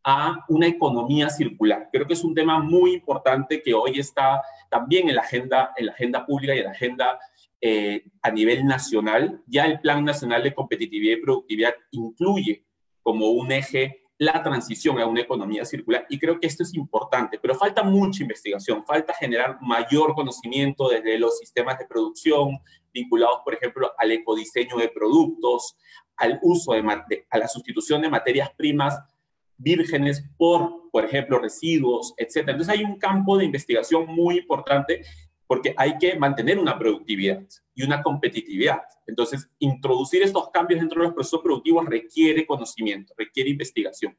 a una economía circular. Creo que es un tema muy importante que hoy está también en la agenda, en la agenda pública y en la agenda eh, a nivel nacional. Ya el Plan Nacional de Competitividad y Productividad incluye como un eje la transición a una economía circular, y creo que esto es importante, pero falta mucha investigación, falta generar mayor conocimiento desde los sistemas de producción, vinculados, por ejemplo, al ecodiseño de productos, al uso de, de a la sustitución de materias primas vírgenes por, por ejemplo, residuos, etcétera. Entonces hay un campo de investigación muy importante porque hay que mantener una productividad y una competitividad. Entonces, introducir estos cambios dentro de los procesos productivos requiere conocimiento, requiere investigación.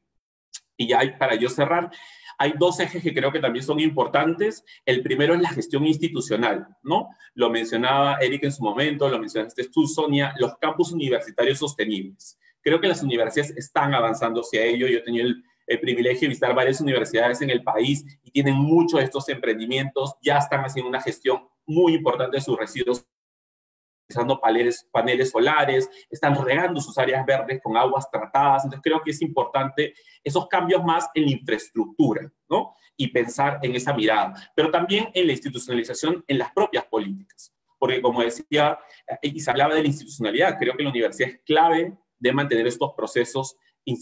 Y ya hay, para yo cerrar, hay dos ejes que creo que también son importantes. El primero es la gestión institucional, ¿no? Lo mencionaba Eric en su momento, lo mencionaste tú, Sonia, los campus universitarios sostenibles. Creo que las universidades están avanzando hacia ello. Yo he tenido el, el privilegio de visitar varias universidades en el país y tienen muchos de estos emprendimientos. Ya están haciendo una gestión muy importante de sus residuos, utilizando paneles, paneles solares, están regando sus áreas verdes con aguas tratadas. Entonces creo que es importante esos cambios más en la infraestructura, ¿no? Y pensar en esa mirada. Pero también en la institucionalización en las propias políticas. Porque como decía, y se hablaba de la institucionalidad, creo que la universidad es clave de mantener estos procesos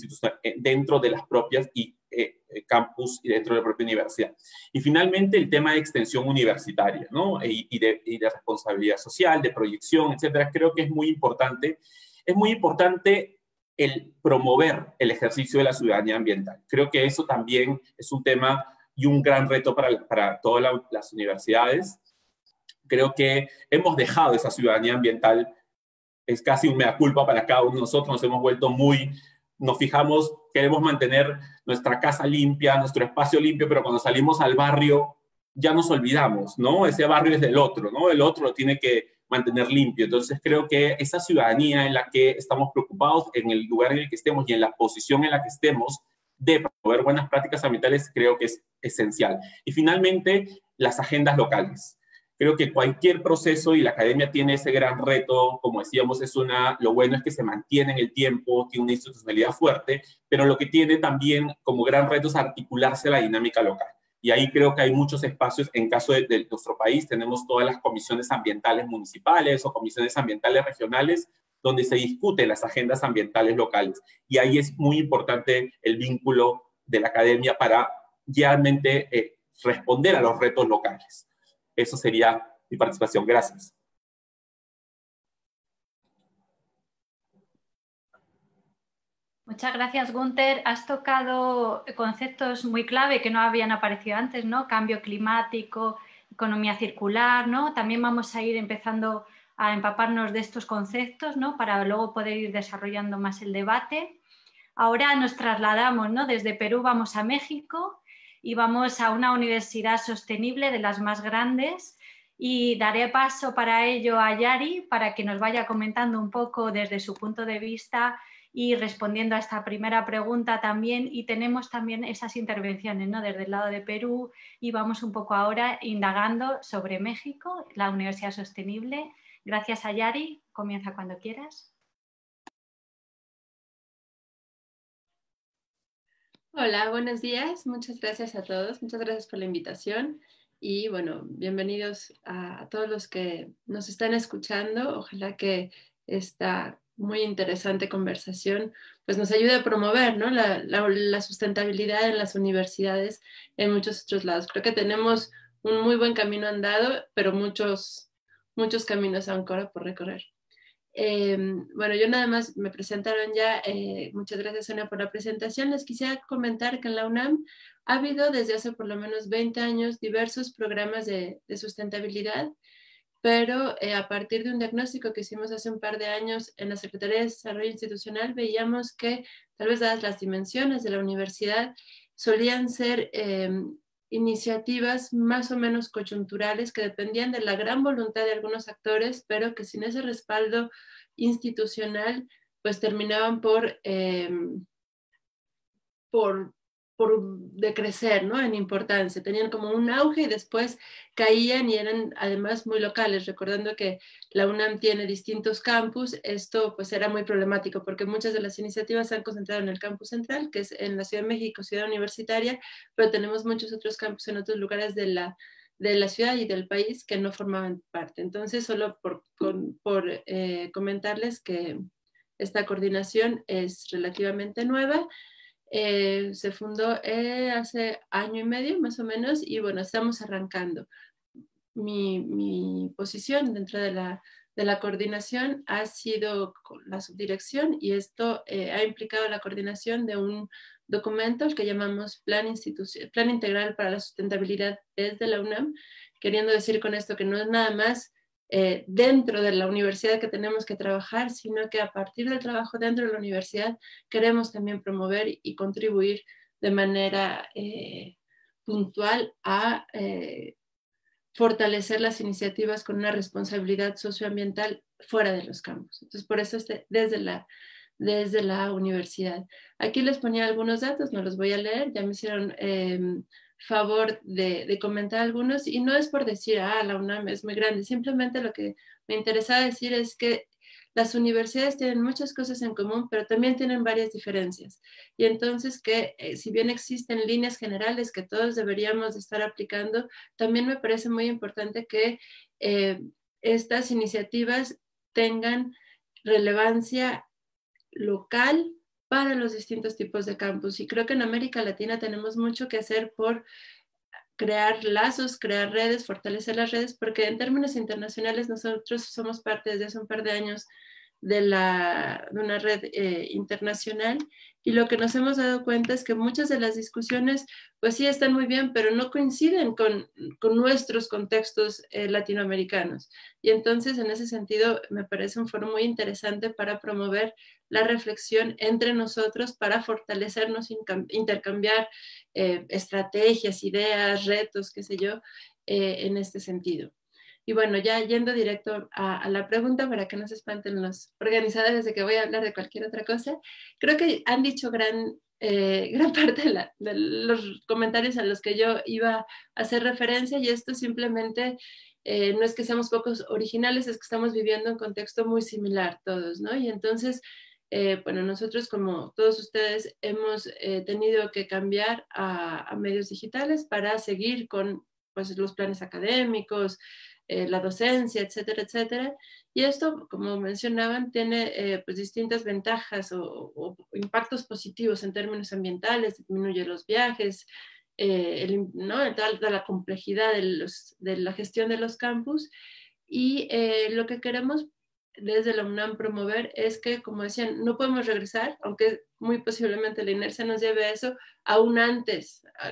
dentro de las propias y, eh, campus y dentro de la propia universidad. Y finalmente el tema de extensión universitaria, ¿no? Y, y, de, y de responsabilidad social, de proyección, etcétera. Creo que es muy importante. Es muy importante el promover el ejercicio de la ciudadanía ambiental. Creo que eso también es un tema y un gran reto para, para todas la, las universidades. Creo que hemos dejado esa ciudadanía ambiental. Es casi un mea culpa para cada uno de nosotros, nos hemos vuelto muy, nos fijamos, queremos mantener nuestra casa limpia, nuestro espacio limpio, pero cuando salimos al barrio ya nos olvidamos, ¿no? Ese barrio es del otro, ¿no? El otro lo tiene que mantener limpio. Entonces creo que esa ciudadanía en la que estamos preocupados, en el lugar en el que estemos y en la posición en la que estemos, de promover buenas prácticas ambientales, creo que es esencial. Y finalmente, las agendas locales. Creo que cualquier proceso, y la academia tiene ese gran reto, como decíamos, es una, lo bueno es que se mantiene en el tiempo, tiene una institucionalidad fuerte, pero lo que tiene también como gran reto es articularse a la dinámica local. Y ahí creo que hay muchos espacios, en caso de, de nuestro país, tenemos todas las comisiones ambientales municipales o comisiones ambientales regionales, donde se discuten las agendas ambientales locales. Y ahí es muy importante el vínculo de la academia para realmente eh, responder a los retos locales. Eso sería mi participación. Gracias. Muchas gracias, Gunther. Has tocado conceptos muy clave que no habían aparecido antes, ¿no? Cambio climático, economía circular, ¿no? También vamos a ir empezando a empaparnos de estos conceptos, ¿no? Para luego poder ir desarrollando más el debate. Ahora nos trasladamos, ¿no? Desde Perú vamos a México y vamos a una universidad sostenible de las más grandes Y daré paso para ello a Yari para que nos vaya comentando un poco desde su punto de vista y respondiendo a esta primera pregunta también. Y tenemos también esas intervenciones, ¿no?, desde el lado de Perú, y vamos un poco ahora indagando sobre México, la Universidad Sostenible. Gracias a Yari. Comienza cuando quieras. Hola, buenos días. Muchas gracias a todos. Muchas gracias por la invitación. Y bueno, bienvenidos a, a todos los que nos están escuchando. Ojalá que esta muy interesante conversación pues nos ayude a promover, ¿no?, la, la, la sustentabilidad en las universidades en muchos otros lados. Creo que tenemos un muy buen camino andado, pero muchos, muchos caminos aún por recorrer. Eh, bueno, yo nada más me presentaron ya, eh, muchas gracias Sonia por la presentación. Les quisiera comentar que en la UNAM ha habido desde hace por lo menos veinte años diversos programas de, de sustentabilidad, pero eh, a partir de un diagnóstico que hicimos hace un par de años en la Secretaría de Desarrollo Institucional, veíamos que tal vez dadas las dimensiones de la universidad, solían ser eh, iniciativas más o menos coyunturales que dependían de la gran voluntad de algunos actores, pero que sin ese respaldo institucional, pues terminaban por, eh, por, por decrecer, ¿no?, en importancia. Tenían como un auge y después caían y eran además muy locales, recordando que la UNAM tiene distintos campus. Esto pues era muy problemático porque muchas de las iniciativas se han concentrado en el campus central, que es en la Ciudad de México, ciudad universitaria, pero tenemos muchos otros campus en otros lugares de la, de la ciudad y del país que no formaban parte. Entonces, solo por, con, por eh, comentarles que esta coordinación es relativamente nueva. Eh, se fundó eh, hace año y medio más o menos y bueno, estamos arrancando. Mi, mi posición dentro de la, de la coordinación ha sido la subdirección y esto eh, ha implicado la coordinación de un documento el que llamamos Plan, Plan Integral para la Sustentabilidad desde la UNAM, queriendo decir con esto que no es nada más Eh, dentro de la universidad que tenemos que trabajar, sino que a partir del trabajo dentro de la universidad queremos también promover y contribuir de manera eh, puntual a eh, fortalecer las iniciativas con una responsabilidad socioambiental fuera de los campus. Entonces, por eso este, desde, la, desde la universidad. Aquí les ponía algunos datos, no los voy a leer, ya me hicieron Eh, favor de, de comentar algunos, y no es por decir, ah, la UNAM es muy grande, simplemente lo que me interesaba decir es que las universidades tienen muchas cosas en común, pero también tienen varias diferencias, y entonces que eh, si bien existen líneas generales que todos deberíamos estar aplicando, también me parece muy importante que eh, estas iniciativas tengan relevancia local para los distintos tipos de campus. Y creo que en América Latina tenemos mucho que hacer por crear lazos, crear redes, fortalecer las redes, porque en términos internacionales nosotros somos parte desde hace un par de años de, la, de una red eh, internacional, y lo que nos hemos dado cuenta es que muchas de las discusiones pues sí están muy bien, pero no coinciden con, con nuestros contextos eh, latinoamericanos. Y entonces en ese sentido me parece un foro muy interesante para promover la reflexión entre nosotros, para fortalecernos, intercambiar eh, estrategias, ideas, retos, qué sé yo, eh, en este sentido. Y bueno, ya yendo directo a, a la pregunta, para que no se espanten los organizadores de que voy a hablar de cualquier otra cosa, creo que han dicho gran, eh, gran parte de, la, de los comentarios a los que yo iba a hacer referencia, y esto simplemente eh, no es que seamos pocos originales, es que estamos viviendo un contexto muy similar todos, ¿no? Y entonces, eh, bueno, nosotros como todos ustedes hemos eh, tenido que cambiar a, a medios digitales para seguir con pues, los planes académicos, Eh, la docencia, etcétera, etcétera. Y esto, como mencionaban, tiene eh, pues distintas ventajas o, o impactos positivos en términos ambientales, disminuye los viajes, eh, el, ¿no? Toda la complejidad de, los, de la gestión de los campus. Y eh, lo que queremos desde la UNAM promover es que, como decían, no podemos regresar, aunque muy posiblemente la inercia nos lleve a eso, aún antes, a,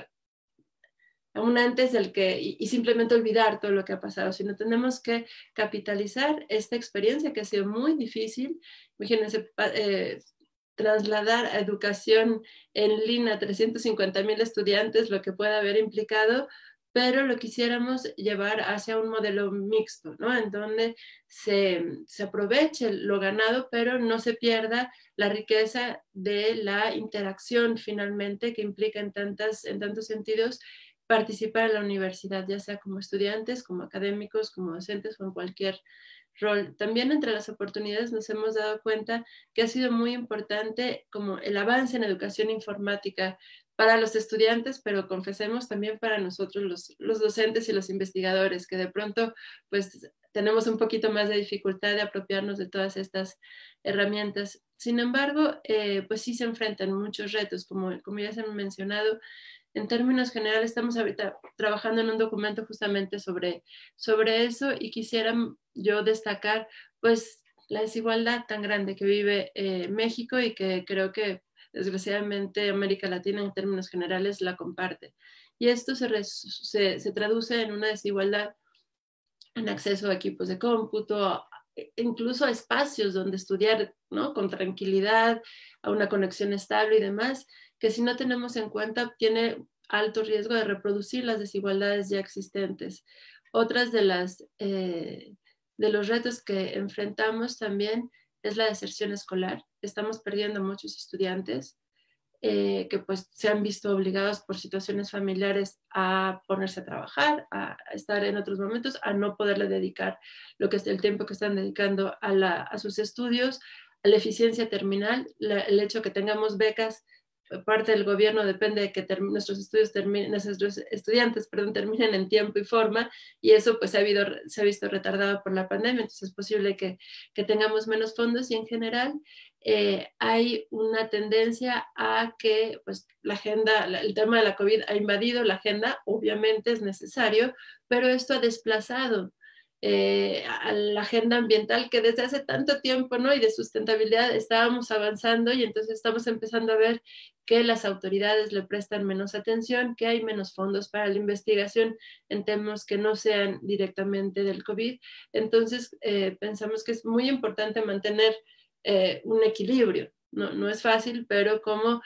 aún antes del que, y, y simplemente olvidar todo lo que ha pasado, sino tenemos que capitalizar esta experiencia que ha sido muy difícil. Imagínense, eh, trasladar a educación en línea a trescientos cincuenta mil estudiantes, lo que puede haber implicado, pero lo quisiéramos llevar hacia un modelo mixto, ¿no? En donde se, se aproveche lo ganado, pero no se pierda la riqueza de la interacción finalmente que implica en, tantas, en tantos sentidos participar en la universidad, ya sea como estudiantes, como académicos, como docentes o en cualquier rol. También entre las oportunidades nos hemos dado cuenta que ha sido muy importante como el avance en educación informática para los estudiantes, pero confesemos también para nosotros los, los docentes y los investigadores, que de pronto pues tenemos un poquito más de dificultad de apropiarnos de todas estas herramientas. Sin embargo, eh, pues sí se enfrentan muchos retos, como, como ya se han mencionado. En términos generales, estamos ahorita trabajando en un documento justamente sobre, sobre eso y quisiera yo destacar pues la desigualdad tan grande que vive eh, México y que creo que desgraciadamente América Latina en términos generales la comparte. Y esto se, se, se traduce en una desigualdad en acceso a equipos de cómputo, incluso a espacios donde estudiar, ¿no? Con tranquilidad, a una conexión estable y demás, que si no tenemos en cuenta tiene alto riesgo de reproducir las desigualdades ya existentes. Otras de las eh, de los retos que enfrentamos también es la deserción escolar. Estamos perdiendo muchos estudiantes eh, que pues se han visto obligados por situaciones familiares a ponerse a trabajar, a estar en otros momentos, a no poderle dedicar lo que es el tiempo que están dedicando a, la, a sus estudios, a la eficiencia terminal, la, el hecho que tengamos becas parte del gobierno depende de que nuestros estudios terminen, nuestros estudiantes perdón, terminen en tiempo y forma, y eso pues se ha, habido, se ha visto retardado por la pandemia, entonces es posible que, que tengamos menos fondos y en general eh, hay una tendencia a que pues, la agenda, el tema de la COVID ha invadido la agenda, obviamente es necesario, pero esto ha desplazado Eh, a la agenda ambiental que desde hace tanto tiempo, ¿no? Y de sustentabilidad estábamos avanzando y entonces estamos empezando a ver que las autoridades le prestan menos atención, que hay menos fondos para la investigación en temas que no sean directamente del COVID. Entonces eh, pensamos que es muy importante mantener eh, un equilibrio. No, no es fácil, pero como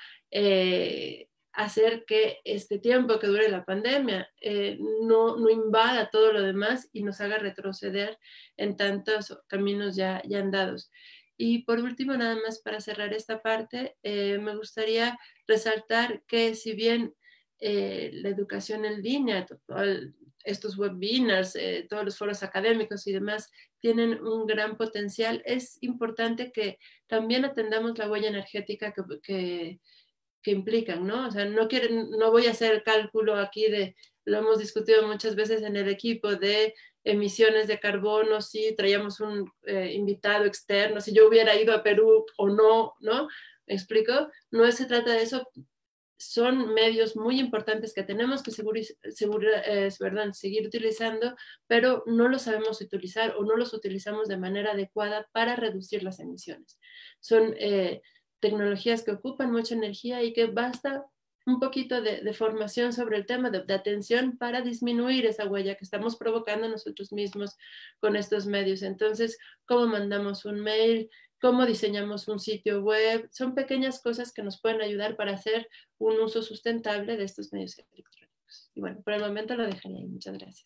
eh, hacer que este tiempo que dure la pandemia eh, no, no invada todo lo demás y nos haga retroceder en tantos caminos ya, ya andados. Y por último, nada más para cerrar esta parte, eh, me gustaría resaltar que si bien eh, la educación en línea, todo el, estos webinars, eh, todos los foros académicos y demás tienen un gran potencial, es importante que también atendamos la huella energética que, que que implican, ¿no? O sea, no, quieren, no voy a hacer el cálculo aquí de, lo hemos discutido muchas veces en el equipo, de emisiones de carbono, si traíamos un eh, invitado externo, si yo hubiera ido a Perú o no, ¿no? ¿Me explico? No se trata de eso, son medios muy importantes que tenemos que seguro, seguro, eh, ¿verdad? seguir utilizando, pero no los sabemos utilizar o no los utilizamos de manera adecuada para reducir las emisiones. Son eh, tecnologías que ocupan mucha energía y que basta un poquito de, de formación sobre el tema, de, de atención para disminuir esa huella que estamos provocando nosotros mismos con estos medios. Entonces, ¿cómo mandamos un mail? ¿Cómo diseñamos un sitio web? Son pequeñas cosas que nos pueden ayudar para hacer un uso sustentable de estos medios electrónicos. Y bueno, por el momento lo dejaría ahí. Muchas gracias.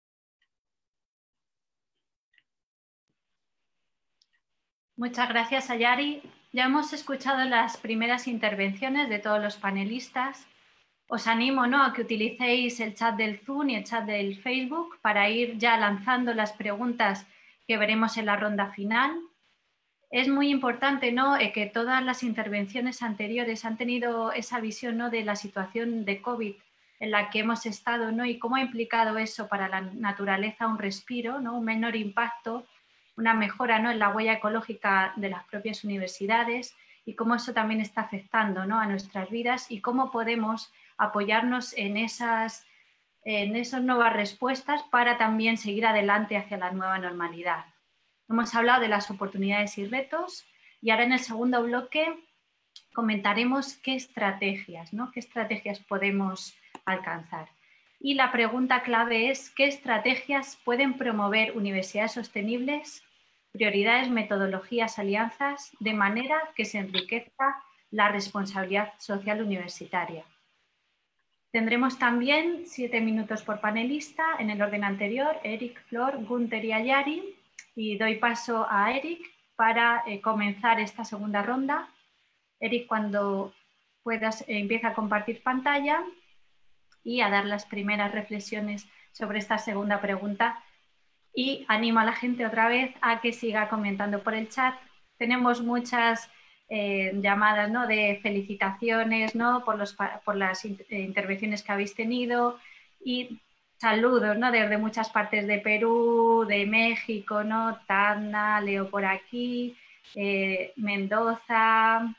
Muchas gracias, Ayari. Ya hemos escuchado las primeras intervenciones de todos los panelistas. Os animo, ¿no?, a que utilicéis el chat del Zoom y el chat del Facebook para ir ya lanzando las preguntas que veremos en la ronda final. Es muy importante, ¿no?, eh, que todas las intervenciones anteriores han tenido esa visión, ¿no?, de la situación de COVID en la que hemos estado, ¿no?, y cómo ha implicado eso para la naturaleza un respiro, ¿no?, un menor impacto, una mejora, ¿no?, en la huella ecológica de las propias universidades y cómo eso también está afectando, ¿no?, a nuestras vidas y cómo podemos apoyarnos en esas, en esas nuevas respuestas para también seguir adelante hacia la nueva normalidad. Hemos hablado de las oportunidades y retos y ahora en el segundo bloque comentaremos qué estrategias, ¿no?, qué estrategias podemos alcanzar. Y la pregunta clave es, ¿qué estrategias pueden promover universidades sostenibles, prioridades, metodologías, alianzas, de manera que se enriquezca la responsabilidad social universitaria? Tendremos también siete minutos por panelista en el orden anterior, Eric, Flor, Gunther y Ayari. Y doy paso a Eric para eh, comenzar esta segunda ronda. Eric, cuando puedas, eh, empieza a compartir pantalla y a dar las primeras reflexiones sobre esta segunda pregunta. Y animo a la gente otra vez a que siga comentando por el chat. Tenemos muchas eh, llamadas, ¿no?, de felicitaciones, ¿no?, por, los, por las in, eh, intervenciones que habéis tenido y saludos, ¿no?, desde muchas partes de Perú, de México, ¿no? Tana, leo por aquí, eh, Mendoza,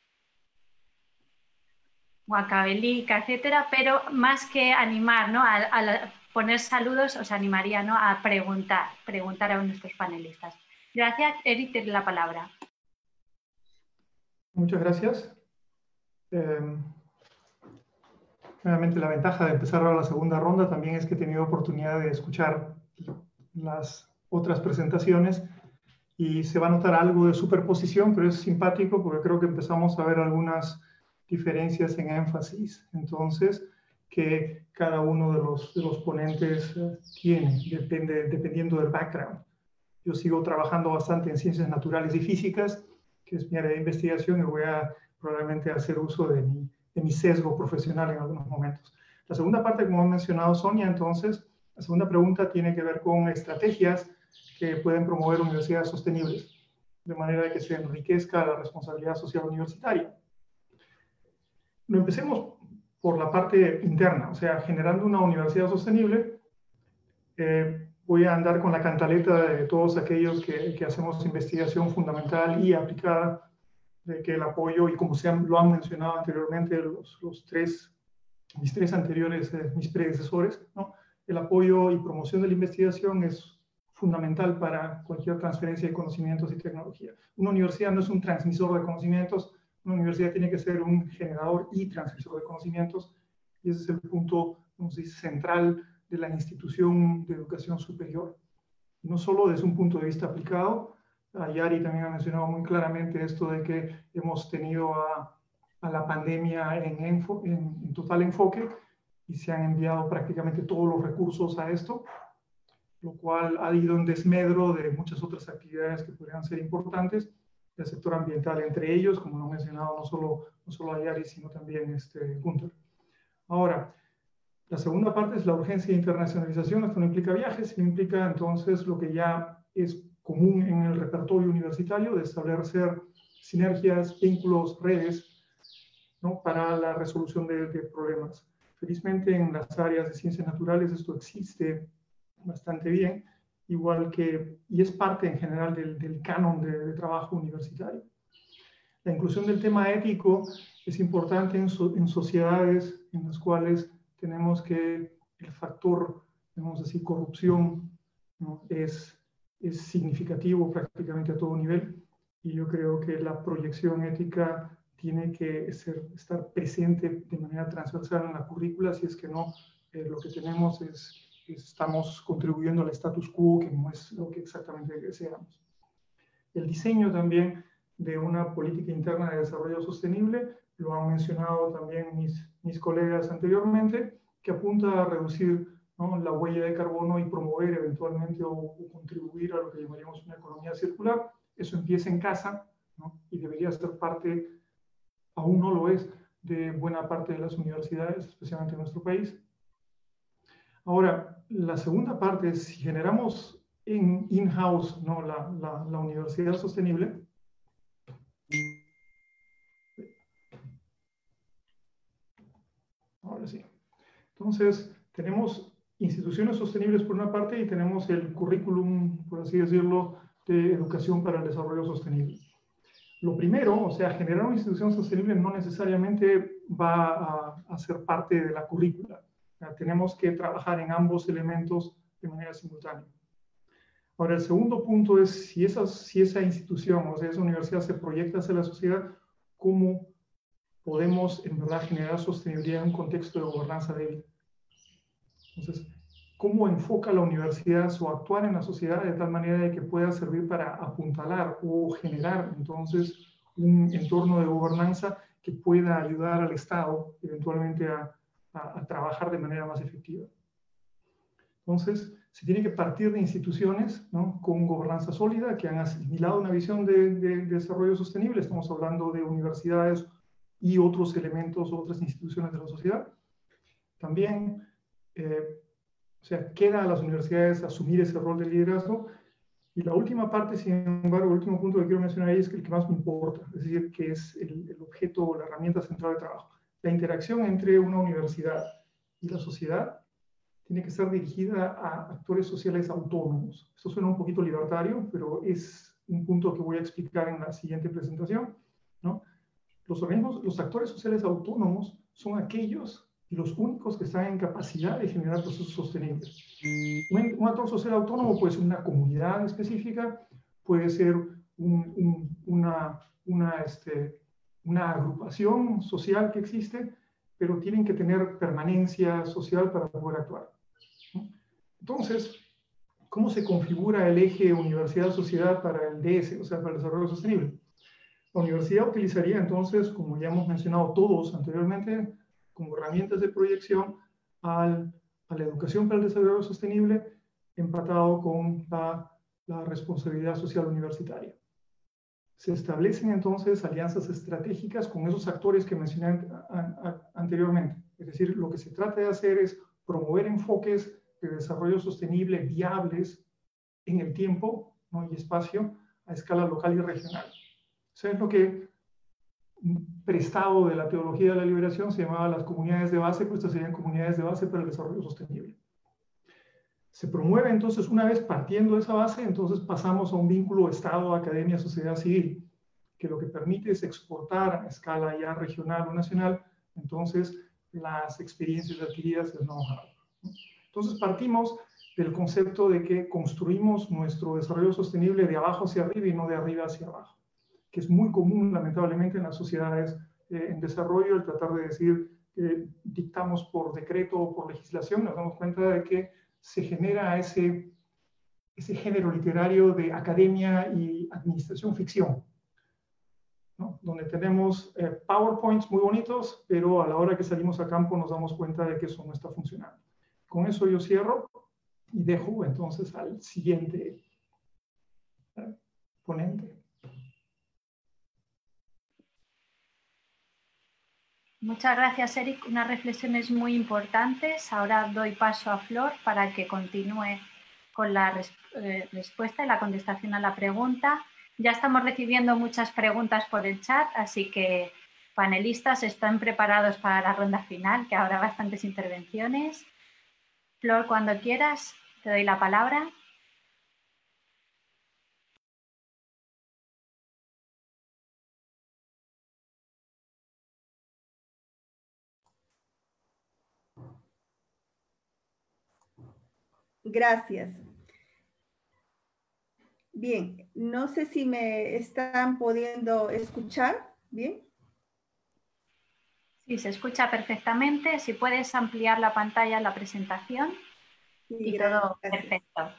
Huancavelica, etcétera, pero más que animar, ¿no?, a, a poner saludos, os animaría, ¿no?, a preguntar, preguntar a nuestros panelistas. Gracias, Eric, te doy la palabra. Muchas gracias. Eh, nuevamente, la ventaja de empezar ahora la segunda ronda también es que he tenido oportunidad de escuchar las otras presentaciones y se va a notar algo de superposición, pero es simpático porque creo que empezamos a ver algunas diferencias en énfasis, entonces, que cada uno de los, de los ponentes uh, tiene, depende, dependiendo del background. Yo sigo trabajando bastante en ciencias naturales y físicas, que es mi área de investigación, y voy a probablemente hacer uso de mi, de mi sesgo profesional en algunos momentos. La segunda parte, como ha mencionado Sonia, entonces, la segunda pregunta tiene que ver con estrategias que pueden promover universidades sostenibles, de manera que se enriquezca la responsabilidad social universitaria. Lo empecemos por la parte interna, o sea, generando una universidad sostenible. Eh, voy a andar con la cantaleta de todos aquellos que, que hacemos investigación fundamental y aplicada, de que el apoyo, y como se han, lo han mencionado anteriormente los, los tres, mis tres anteriores, eh, mis predecesores, ¿no?, el apoyo y promoción de la investigación es fundamental para cualquier transferencia de conocimientos y tecnología. Una universidad no es un transmisor de conocimientos, una universidad tiene que ser un generador y transmisor de conocimientos, y ese es el punto, vamos a decir, central de la institución de educación superior. No solo desde un punto de vista aplicado, Ayari también ha mencionado muy claramente esto de que hemos tenido a, a la pandemia en, enfo, en, en total enfoque y se han enviado prácticamente todos los recursos a esto, lo cual ha ido en desmedro de muchas otras actividades que podrían ser importantes del sector ambiental, entre ellos, como lo ha mencionado no solo, no solo Ayari, sino también este, Gunther. Ahora, la segunda parte es la urgencia de internacionalización. Esto no implica viajes, sino implica entonces lo que ya es común en el repertorio universitario, de establecer sinergias, vínculos, redes, ¿no?, para la resolución de, de problemas. Felizmente en las áreas de ciencias naturales esto existe bastante bien, igual que, y es parte en general del, del canon de, de trabajo universitario. La inclusión del tema ético es importante en, so, en sociedades en las cuales tenemos que el factor, digamos así, corrupción, ¿no?, es, es significativo prácticamente a todo nivel, y yo creo que la proyección ética tiene que ser, estar presente de manera transversal en la currícula, si es que no, eh, lo que tenemos es, estamos contribuyendo al status quo, que no es lo que exactamente deseamos. El diseño también de una política interna de desarrollo sostenible, lo han mencionado también mis, mis colegas anteriormente, que apunta a reducir, ¿no?, la huella de carbono y promover eventualmente o, o contribuir a lo que llamaríamos una economía circular. Eso empieza en casa, ¿no?, y debería ser parte, aún no lo es, de buena parte de las universidades, especialmente en nuestro país. Ahora, la segunda parte es, si generamos en in-house, ¿no?, la, la, la universidad sostenible, ahora sí. Entonces, tenemos instituciones sostenibles por una parte y tenemos el currículum, por así decirlo, de educación para el desarrollo sostenible. Lo primero, o sea, generar una institución sostenible no necesariamente va a, a ser parte de la currícula. O sea, tenemos que trabajar en ambos elementos de manera simultánea. Ahora, el segundo punto es si esa, si esa institución, o sea, esa universidad se proyecta hacia la sociedad, ¿cómo podemos en verdad generar sostenibilidad en un contexto de gobernanza débil? Entonces, ¿cómo enfoca la universidad su actuar en la sociedad de tal manera de que pueda servir para apuntalar o generar entonces un entorno de gobernanza que pueda ayudar al Estado eventualmente a, a, a trabajar de manera más efectiva. Entonces, se tiene que partir de instituciones, ¿no?, con gobernanza sólida, que han asimilado una visión de, de, de desarrollo sostenible. Estamos hablando de universidades y otros elementos, otras instituciones de la sociedad. También, eh, o sea, queda a las universidades asumir ese rol de liderazgo. Y la última parte, sin embargo, el último punto que quiero mencionar ahí es que el que más me importa, es decir, que es el, el objeto o la herramienta central de trabajo. La interacción entre una universidad y la sociedad tiene que estar dirigida a actores sociales autónomos. Esto suena un poquito libertario, pero es un punto que voy a explicar en la siguiente presentación, ¿no? Los organismos, los actores sociales autónomos son aquellos y los únicos que están en capacidad de generar procesos sostenibles. Un, un actor social autónomo puede ser una comunidad específica, puede ser un, un, una, una, este, una agrupación social que existe, pero tienen que tener permanencia social para poder actuar. Entonces, ¿cómo se configura el eje universidad-sociedad para el D S, o sea, para el desarrollo sostenible? La universidad utilizaría entonces, como ya hemos mencionado todos anteriormente, como herramientas de proyección al, a la educación para el desarrollo sostenible, empatado con la, la responsabilidad social universitaria. Se establecen entonces alianzas estratégicas con esos actores que mencioné a, a, anteriormente. Es decir, lo que se trata de hacer es promover enfoques de desarrollo sostenible viables en el tiempo, ¿no?, y espacio a escala local y regional. Eso es lo que, prestado de la teología de la liberación, se llamaba las comunidades de base, pues estas serían comunidades de base para el desarrollo sostenible. Se promueve entonces, una vez partiendo de esa base, entonces pasamos a un vínculo Estado, Academia, Sociedad Civil, que lo que permite es exportar a escala ya regional o nacional, entonces, las experiencias adquiridas, el know-how. Entonces partimos del concepto de que construimos nuestro desarrollo sostenible de abajo hacia arriba y no de arriba hacia abajo, que es muy común lamentablemente en las sociedades eh, en desarrollo, el tratar de decir que dictamos por decreto o por legislación. Nos damos cuenta de que se genera ese, ese género literario de academia y administración ficción, ¿no?, donde tenemos eh, PowerPoints muy bonitos, pero a la hora que salimos a campo nos damos cuenta de que eso no está funcionando. Con eso yo cierro y dejo entonces al siguiente eh, ponente. Muchas gracias, Eric. Unas reflexiones muy importantes. Ahora doy paso a Flor para que continúe con la res eh, respuesta y la contestación a la pregunta. Ya estamos recibiendo muchas preguntas por el chat, así que panelistas están preparados para la ronda final, que habrá bastantes intervenciones. Flor, cuando quieras, te doy la palabra. Gracias. Bien, no sé si me están pudiendo escuchar. ¿Bien? Sí, se escucha perfectamente. Si puedes ampliar la pantalla, la presentación. Sí, y gracias. todo perfecto.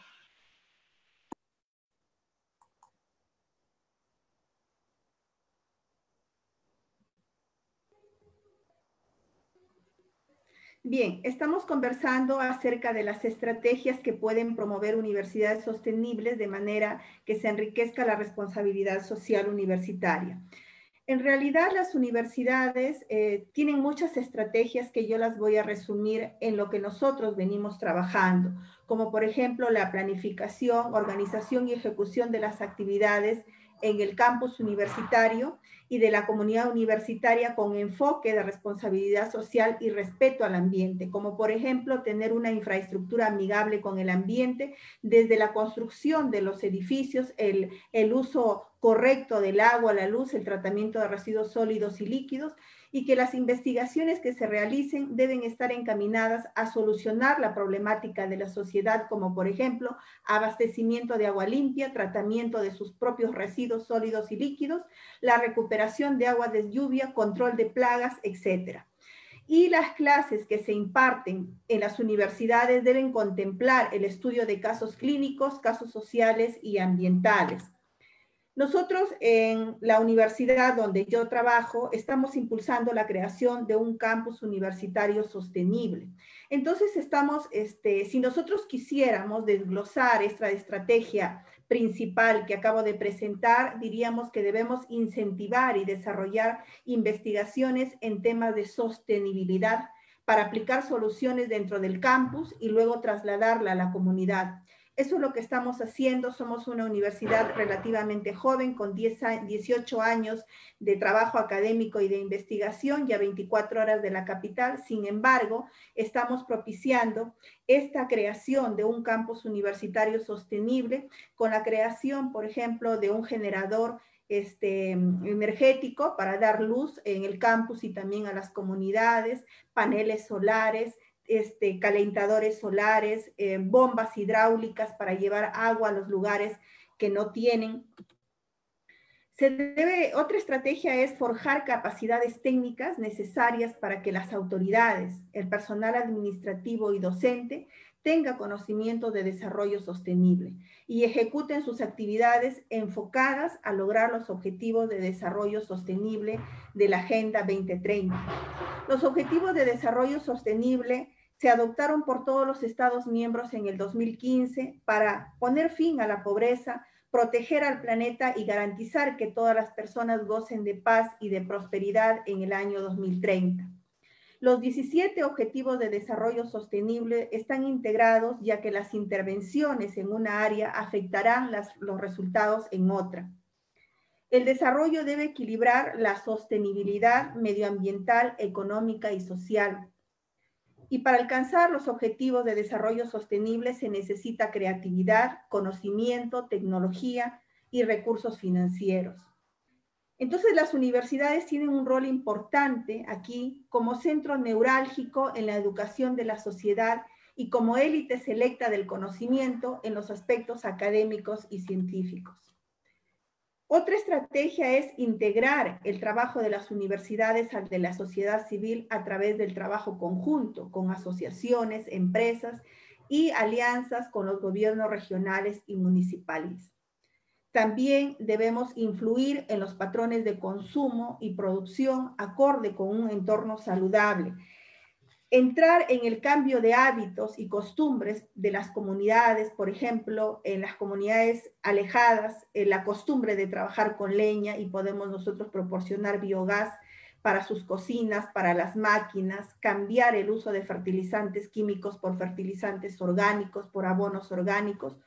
Bien, estamos conversando acerca de las estrategias que pueden promover universidades sostenibles de manera que se enriquezca la responsabilidad social universitaria. En realidad, las universidades eh, tienen muchas estrategias que yo las voy a resumir en lo que nosotros venimos trabajando, como por ejemplo la planificación, organización y ejecución de las actividades en el campus universitario y de la comunidad universitaria con enfoque de responsabilidad social y respeto al ambiente, como por ejemplo tener una infraestructura amigable con el ambiente, desde la construcción de los edificios, el, el uso correcto del agua, la luz, el tratamiento de residuos sólidos y líquidos, y que las investigaciones que se realicen deben estar encaminadas a solucionar la problemática de la sociedad, como por ejemplo, abastecimiento de agua limpia, tratamiento de sus propios residuos sólidos y líquidos, la recuperación de agua de lluvia, control de plagas, etcétera. Y las clases que se imparten en las universidades deben contemplar el estudio de casos clínicos, casos sociales y ambientales. Nosotros en la universidad donde yo trabajo estamos impulsando la creación de un campus universitario sostenible. Entonces estamos, este, si nosotros quisiéramos desglosar esta estrategia principal que acabo de presentar, diríamos que debemos incentivar y desarrollar investigaciones en temas de sostenibilidad para aplicar soluciones dentro del campus y luego trasladarla a la comunidad. Eso es lo que estamos haciendo. Somos una universidad relativamente joven, con dieciocho años de trabajo académico y de investigación, ya veinticuatro horas de la capital. Sin embargo, estamos propiciando esta creación de un campus universitario sostenible con la creación, por ejemplo, de un generador Este, energético para dar luz en el campus y también a las comunidades, paneles solares, este, calentadores solares, eh, bombas hidráulicas para llevar agua a los lugares que no tienen. Se debe, otra estrategia es forjar capacidades técnicas necesarias para que las autoridades, el personal administrativo y docente tenga conocimiento de desarrollo sostenible y ejecuten sus actividades enfocadas a lograr los objetivos de desarrollo sostenible de la Agenda veinte treinta. Los objetivos de desarrollo sostenible se adoptaron por todos los Estados miembros en el dos mil quince para poner fin a la pobreza, proteger al planeta y garantizar que todas las personas gocen de paz y de prosperidad en el año dos mil treinta. Los diecisiete Objetivos de Desarrollo Sostenible están integrados ya que las intervenciones en una área afectarán las, los resultados en otra. El desarrollo debe equilibrar la sostenibilidad medioambiental, económica y social. Y para alcanzar los objetivos de desarrollo sostenible se necesita creatividad, conocimiento, tecnología y recursos financieros. Entonces las universidades tienen un rol importante aquí como centro neurálgico en la educación de la sociedad y como élite selecta del conocimiento en los aspectos académicos y científicos. Otra estrategia es integrar el trabajo de las universidades al de la sociedad civil a través del trabajo conjunto con asociaciones, empresas y alianzas con los gobiernos regionales y municipales. También debemos influir en los patrones de consumo y producción acorde con un entorno saludable. Entrar en el cambio de hábitos y costumbres de las comunidades, por ejemplo, en las comunidades alejadas, en la costumbre de trabajar con leña y podemos nosotros proporcionar biogás para sus cocinas, para las máquinas, cambiar el uso de fertilizantes químicos por fertilizantes orgánicos, por abonos orgánicos.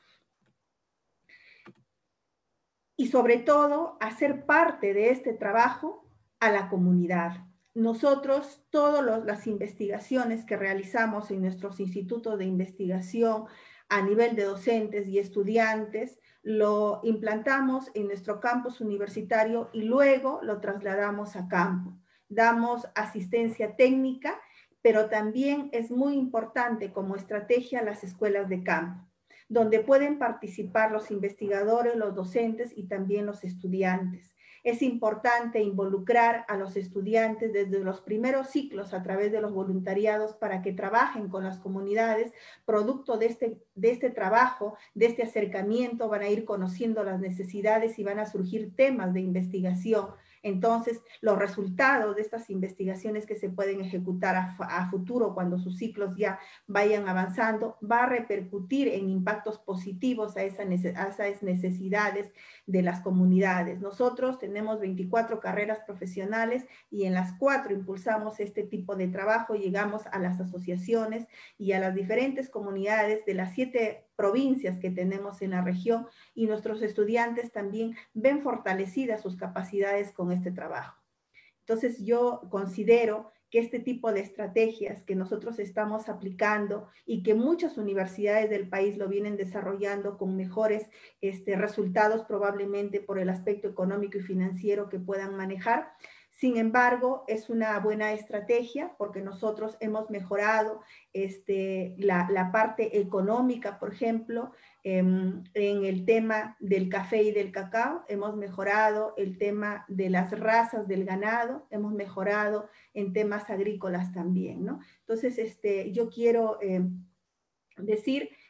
Y sobre todo, hacer parte de este trabajo a la comunidad. Nosotros, todas las investigaciones que realizamos en nuestros institutos de investigación a nivel de docentes y estudiantes, lo implantamos en nuestro campus universitario y luego lo trasladamos a campo. Damos asistencia técnica, pero también es muy importante como estrategia las escuelas de campo, donde pueden participar los investigadores, los docentes y también los estudiantes. Es importante involucrar a los estudiantes desde los primeros ciclos a través de los voluntariados para que trabajen con las comunidades. Producto de este, de este trabajo, de este acercamiento, van a ir conociendo las necesidades y van a surgir temas de investigación. Entonces, los resultados de estas investigaciones que se pueden ejecutar a, a futuro cuando sus ciclos ya vayan avanzando, va a repercutir en impactos positivos a, esa, a esas necesidades de las comunidades. Nosotros tenemos veinticuatro carreras profesionales y en las cuatro impulsamos este tipo de trabajo, llegamos a las asociaciones y a las diferentes comunidades de las siete provincias que tenemos en la región y nuestros estudiantes también ven fortalecidas sus capacidades con este trabajo. Entonces yo considero que este tipo de estrategias que nosotros estamos aplicando y que muchas universidades del país lo vienen desarrollando con mejores este, resultados probablemente por el aspecto económico y financiero que puedan manejar. Sin embargo, es una buena estrategia porque nosotros hemos mejorado este, la, la parte económica, por ejemplo, eh, en el tema del café y del cacao, hemos mejorado el tema de las razas del ganado, hemos mejorado en temas agrícolas también, ¿no? Entonces, este, yo quiero eh, decir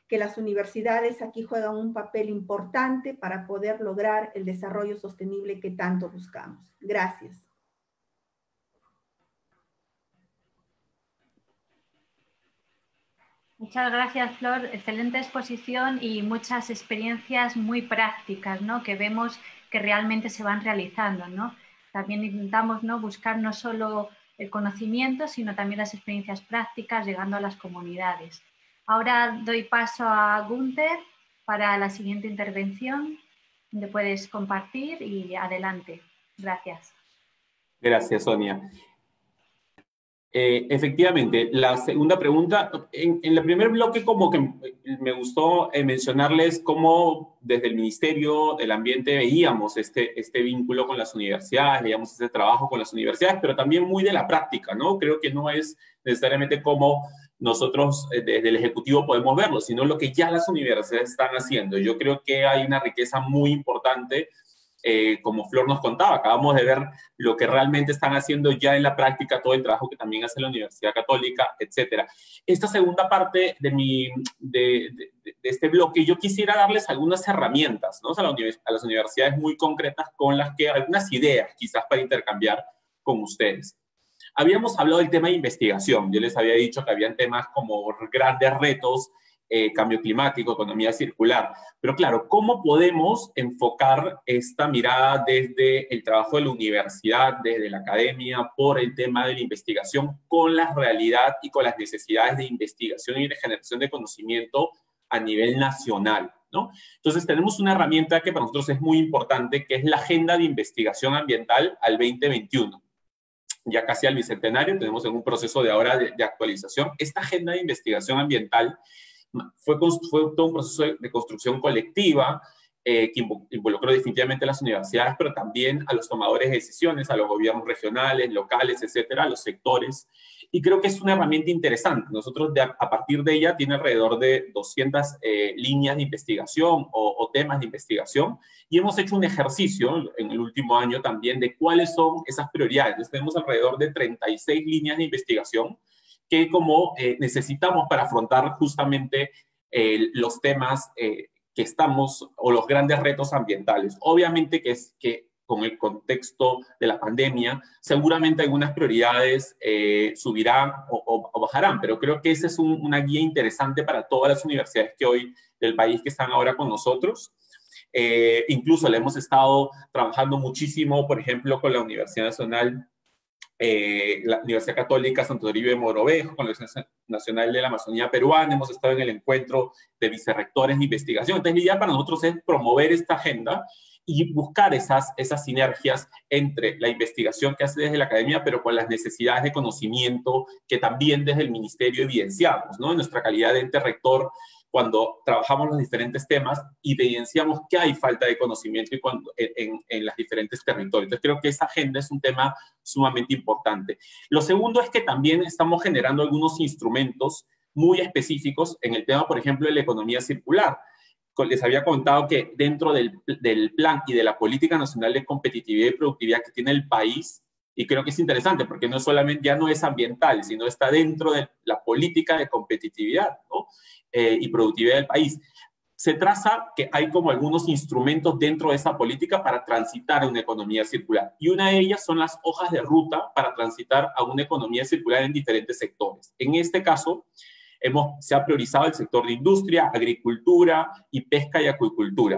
que las universidades aquí juegan un papel importante para poder lograr el desarrollo sostenible que tanto buscamos. Gracias. Muchas gracias, Flor. Excelente exposición y muchas experiencias muy prácticas, ¿no?, que vemos que realmente se van realizando, ¿no? También intentamos, ¿no?, buscar no solo el conocimiento, sino también las experiencias prácticas llegando a las comunidades. Ahora doy paso a Gunther para la siguiente intervención, donde puedes compartir y adelante. Gracias. Gracias, Sonia. Eh, efectivamente, la segunda pregunta, en, en el primer bloque como que me gustó eh, mencionarles cómo desde el Ministerio del Ambiente veíamos este, este vínculo con las universidades, veíamos este trabajo con las universidades, pero también muy de la práctica, ¿no? Creo que no es necesariamente como nosotros eh, desde el Ejecutivo podemos verlo, sino lo que ya las universidades están haciendo. Yo creo que hay una riqueza muy importante. Eh, como Flor nos contaba, acabamos de ver lo que realmente están haciendo ya en la práctica, todo el trabajo que también hace la Universidad Católica, etcétera. Esta segunda parte de, mi, de, de, de este bloque, yo quisiera darles algunas herramientas, ¿no? O sea, a, la univers a las universidades muy concretas con las que, algunas ideas quizás para intercambiar con ustedes. Habíamos hablado del tema de investigación. Yo les había dicho que habían temas como grandes retos, Eh, cambio climático, economía circular. Pero claro, ¿cómo podemos enfocar esta mirada desde el trabajo de la universidad, desde la academia, por el tema de la investigación, con la realidad y con las necesidades de investigación y de generación de conocimiento a nivel nacional, ¿no? Entonces tenemos una herramienta que para nosotros es muy importante, que es la Agenda de Investigación Ambiental al veinte veintiuno. Ya casi al bicentenario, tenemos en un proceso de ahora de, de actualización. Esta Agenda de Investigación Ambiental Fue, fue todo un proceso de, de construcción colectiva eh, que involucró definitivamente a las universidades, pero también a los tomadores de decisiones, a los gobiernos regionales, locales, etcétera, a los sectores. Y creo que es una herramienta interesante. Nosotros, de, a partir de ella, tiene alrededor de doscientas eh, líneas de investigación o, o temas de investigación. Y hemos hecho un ejercicio en el último año también de cuáles son esas prioridades. Entonces, tenemos alrededor de treinta y seis líneas de investigación que como eh, necesitamos para afrontar justamente eh, los temas eh, que estamos, o los grandes retos ambientales. Obviamente que es que con el contexto de la pandemia, seguramente algunas prioridades eh, subirán o, o, o bajarán, pero creo que esa es un, una guía interesante para todas las universidades que hoy del país que están ahora con nosotros. Eh, incluso le hemos estado trabajando muchísimo, por ejemplo, con la Universidad Nacional Eh, la Universidad Católica Santo Toribio de Mogrovejo, con la Universidad Nacional de la Amazonía Peruana, hemos estado en el encuentro de vicerrectores de investigación. Entonces, la idea para nosotros es promover esta agenda y buscar esas, esas sinergias entre la investigación que hace desde la academia, pero con las necesidades de conocimiento que también desde el ministerio evidenciamos, ¿no? En nuestra calidad de ente rector, cuando trabajamos los diferentes temas, evidenciamos que hay falta de conocimiento y cuando, en, en los diferentes territorios. Entonces, creo que esa agenda es un tema sumamente importante. Lo segundo es que también estamos generando algunos instrumentos muy específicos en el tema, por ejemplo, de la economía circular. Les había contado que dentro del, del plan y de la Política Nacional de Competitividad y Productividad que tiene el país, y creo que es interesante porque no solamente ya no es ambiental, sino está dentro de la política de competitividad, ¿no? eh, y productividad del país. Se traza que hay como algunos instrumentos dentro de esa política para transitar a una economía circular. Y una de ellas son las hojas de ruta para transitar a una economía circular en diferentes sectores. En este caso, hemos, se ha priorizado el sector de industria, agricultura y pesca y acuicultura.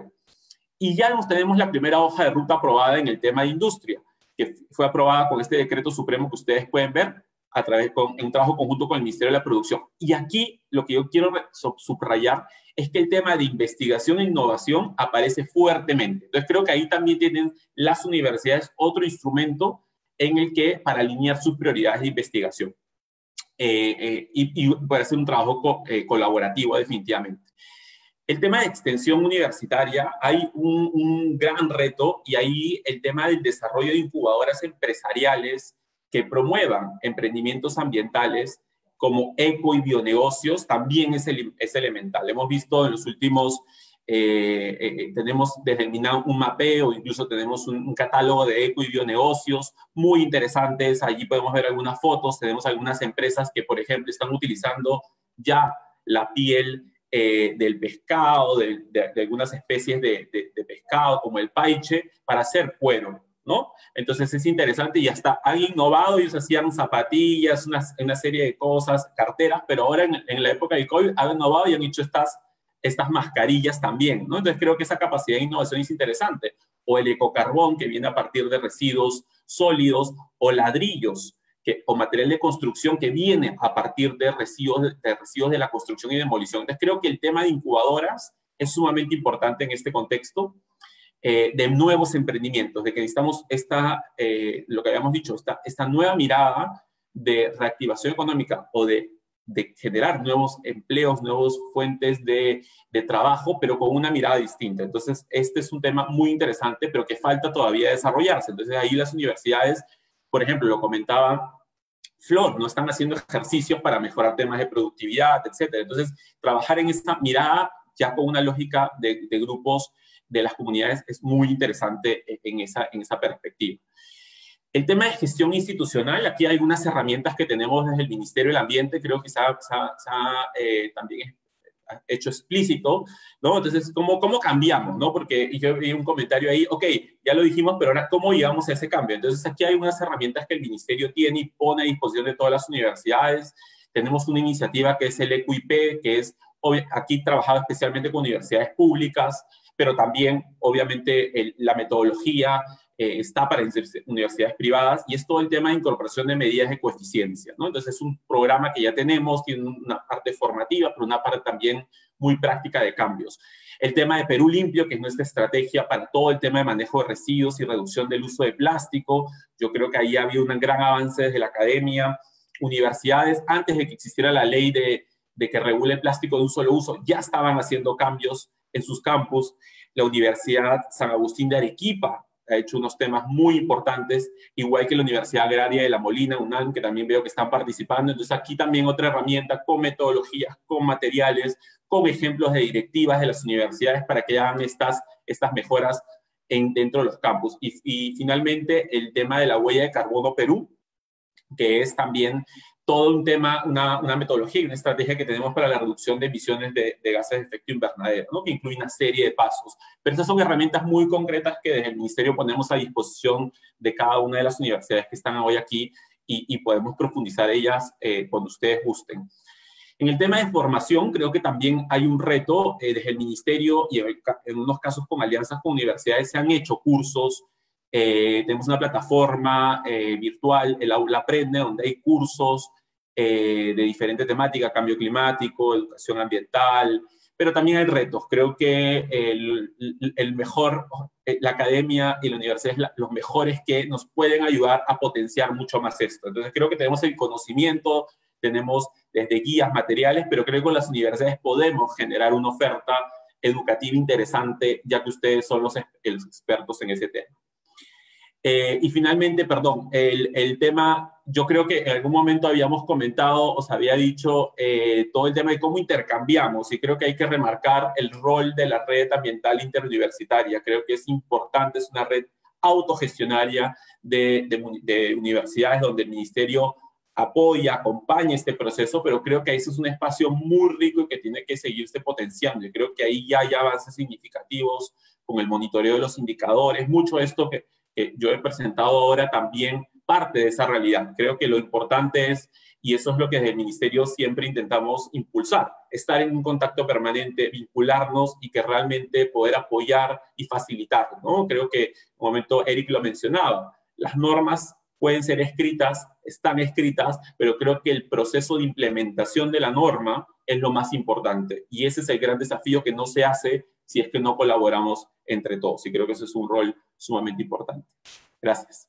Y ya nos tenemos la primera hoja de ruta aprobada en el tema de industria, que fue aprobada con este decreto supremo que ustedes pueden ver a través de un trabajo conjunto con el Ministerio de la Producción. Y aquí lo que yo quiero subrayar es que el tema de investigación e innovación aparece fuertemente. Entonces creo que ahí también tienen las universidades otro instrumento en el que para alinear sus prioridades de investigación eh, eh, y, y para hacer un trabajo co eh, colaborativo definitivamente. El tema de extensión universitaria, hay un, un gran reto y ahí el tema del desarrollo de incubadoras empresariales que promuevan emprendimientos ambientales como eco y bionegocios también es, el, es elemental. Hemos visto en los últimos, eh, eh, tenemos desde el MINAM un mapeo, incluso tenemos un, un catálogo de eco y bionegocios muy interesantes. Allí podemos ver algunas fotos, tenemos algunas empresas que, por ejemplo, están utilizando ya la piel eh, del pescado, de, de, de algunas especies de, de, de pescado, como el paiche, para hacer cuero, ¿no? Entonces es interesante y hasta han innovado, ellos hacían zapatillas, una, una serie de cosas, carteras, pero ahora en, en la época del COVID han innovado y han hecho estas, estas mascarillas también, ¿no? Entonces creo que esa capacidad de innovación es interesante. O el ecocarbón, que viene a partir de residuos sólidos, o ladrillos, que, o material de construcción que viene a partir de residuos de, residuos de la construcción y demolición. Entonces creo que el tema de incubadoras es sumamente importante en este contexto, eh, de nuevos emprendimientos, de que necesitamos esta, eh, lo que habíamos dicho, esta, esta nueva mirada de reactivación económica o de, de generar nuevos empleos, nuevas fuentes de, de trabajo, pero con una mirada distinta. Entonces, este es un tema muy interesante, pero que falta todavía desarrollarse. Entonces, ahí las universidades, por ejemplo, lo comentaba Flor, no están haciendo ejercicios para mejorar temas de productividad, etcétera. Entonces, trabajar en esta mirada ya con una lógica de, de grupos de las comunidades es muy interesante en esa, en esa perspectiva. El tema de gestión institucional, aquí hay algunas herramientas que tenemos desde el Ministerio del Ambiente, creo que se ha, se ha, se ha eh, también hecho explícito, ¿no? Entonces, ¿cómo, cómo cambiamos, no? Porque yo vi un comentario ahí, ok, ya lo dijimos, pero ahora, ¿cómo llegamos a ese cambio? Entonces, aquí hay unas herramientas que el Ministerio tiene y pone a disposición de todas las universidades. Tenemos una iniciativa que es el E Q I P, que es aquí trabajado especialmente con universidades públicas, pero también, obviamente, el, la metodología eh, está para universidades privadas, y es todo el tema de incorporación de medidas de coeficiencia, ¿no? Entonces, es un programa que ya tenemos, tiene una parte formativa, pero una parte también muy práctica de cambios. El tema de Perú Limpio, que es nuestra estrategia para todo el tema de manejo de residuos y reducción del uso de plástico. Yo creo que ahí ha habido un gran avance desde la academia. Universidades, antes de que existiera la ley de, de que regule el plástico de un solo uso, ya estaban haciendo cambios en sus campus. La Universidad San Agustín de Arequipa ha hecho unos temas muy importantes, igual que la Universidad Agraria de La Molina, UNAM, que también veo que están participando. Entonces, aquí también otra herramienta con metodologías, con materiales, con ejemplos de directivas de las universidades para que hagan estas, estas mejoras en, dentro de los campus. Y, y finalmente, el tema de la huella de carbono Perú, que es también todo un tema, una, una metodología y una estrategia que tenemos para la reducción de emisiones de, de gases de efecto invernadero, ¿no? Que incluye una serie de pasos. Pero estas son herramientas muy concretas que desde el Ministerio ponemos a disposición de cada una de las universidades que están hoy aquí, y, y podemos profundizar ellas eh, cuando ustedes gusten. En el tema de formación, creo que también hay un reto eh, desde el Ministerio, y en, en unos casos con alianzas con universidades se han hecho cursos. Eh, tenemos una plataforma eh, virtual, el Aula Aprende, donde hay cursos eh, de diferente temática, cambio climático, educación ambiental, pero también hay retos. Creo que el, el mejor, la academia y la universidad es la, los mejores que nos pueden ayudar a potenciar mucho más esto. Entonces creo que tenemos el conocimiento, tenemos desde guías, materiales, pero creo que con las universidades podemos generar una oferta educativa interesante, ya que ustedes son los, los expertos en ese tema. Eh, y finalmente, perdón, el, el tema, yo creo que en algún momento habíamos comentado, os había dicho, eh, todo el tema de cómo intercambiamos, y creo que hay que remarcar el rol de la red ambiental interuniversitaria. Creo que es importante, es una red autogestionaria de, de, de universidades donde el Ministerio apoya, acompaña este proceso, pero creo que ese es un espacio muy rico y que tiene que seguirse potenciando. Y creo que ahí ya hay avances significativos con el monitoreo de los indicadores. Mucho de esto que, que yo he presentado ahora también parte de esa realidad. Creo que lo importante es, y eso es lo que desde el Ministerio siempre intentamos impulsar, estar en un contacto permanente, vincularnos y que realmente poder apoyar y facilitar, ¿no? Creo que en un momento Eric lo mencionaba, las normas pueden ser escritas, están escritas, pero creo que el proceso de implementación de la norma es lo más importante. Y ese es el gran desafío que no se hace si es que no colaboramos entre todos. Y creo que ese es un rol sumamente importante. Gracias.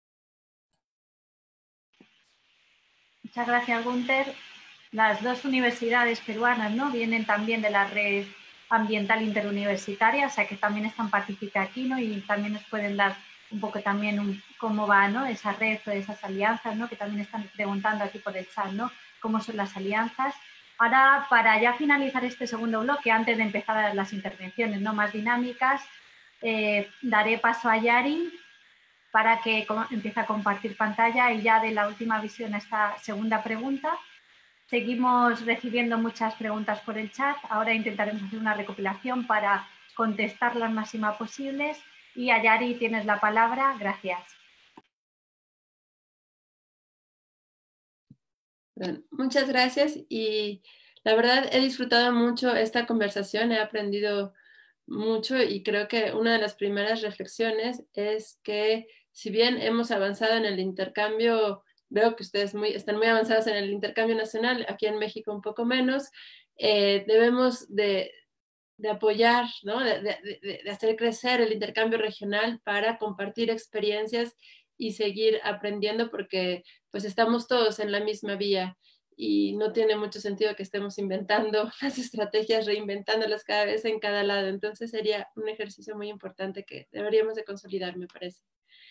Muchas gracias, Gunther. Las dos universidades peruanas, ¿no?, vienen también de la red ambiental interuniversitaria, o sea que también están participando aquí, ¿no? Y también nos pueden dar un poco también un, cómo va, ¿no?, esa red o esas alianzas, ¿no?, que también están preguntando aquí por el chat, ¿no?, cómo son las alianzas. Ahora, para ya finalizar este segundo bloque, antes de empezar las intervenciones, ¿no?, más dinámicas, eh, daré paso a Yari para que empiece a compartir pantalla, y ya de la última visión a esta segunda pregunta. Seguimos recibiendo muchas preguntas por el chat. Ahora intentaremos hacer una recopilación para contestar las máximas posibles. Y Ayari, tienes la palabra. Gracias. Bueno, muchas gracias y la verdad he disfrutado mucho esta conversación, he aprendido mucho y creo que una de las primeras reflexiones es que si bien hemos avanzado en el intercambio, veo que ustedes muy, están muy avanzados en el intercambio nacional, aquí en México un poco menos, eh, debemos de, de apoyar, ¿no? de, de, de hacer crecer el intercambio regional para compartir experiencias y seguir aprendiendo porque pues estamos todos en la misma vía y no tiene mucho sentido que estemos inventando las estrategias, reinventándolas cada vez en cada lado. Entonces sería un ejercicio muy importante que deberíamos de consolidar, me parece.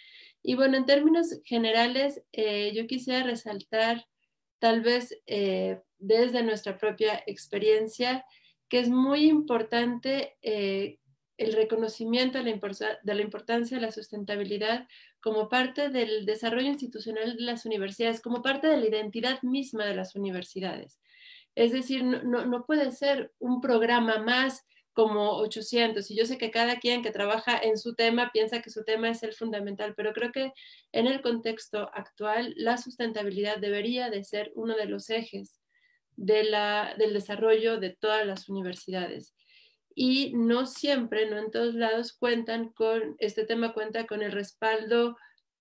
Y bueno, en términos generales, eh, yo quisiera resaltar tal vez eh, desde nuestra propia experiencia que es muy importante eh, el reconocimiento de la, de la importancia de la sustentabilidad como parte del desarrollo institucional de las universidades, como parte de la identidad misma de las universidades. Es decir, no, no, no puede ser un programa más como ochocientos, y yo sé que cada quien que trabaja en su tema piensa que su tema es el fundamental, pero creo que en el contexto actual la sustentabilidad debería de ser uno de los ejes de la, del desarrollo de todas las universidades. Y no siempre, no en todos lados cuentan con, este tema cuenta con el respaldo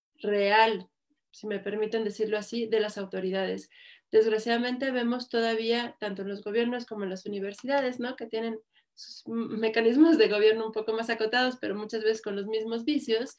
real, si me permiten decirlo así, de las autoridades. Desgraciadamente vemos todavía, tanto en los gobiernos como en las universidades, ¿no? que tienen sus mecanismos de gobierno un poco más acotados, pero muchas veces con los mismos vicios,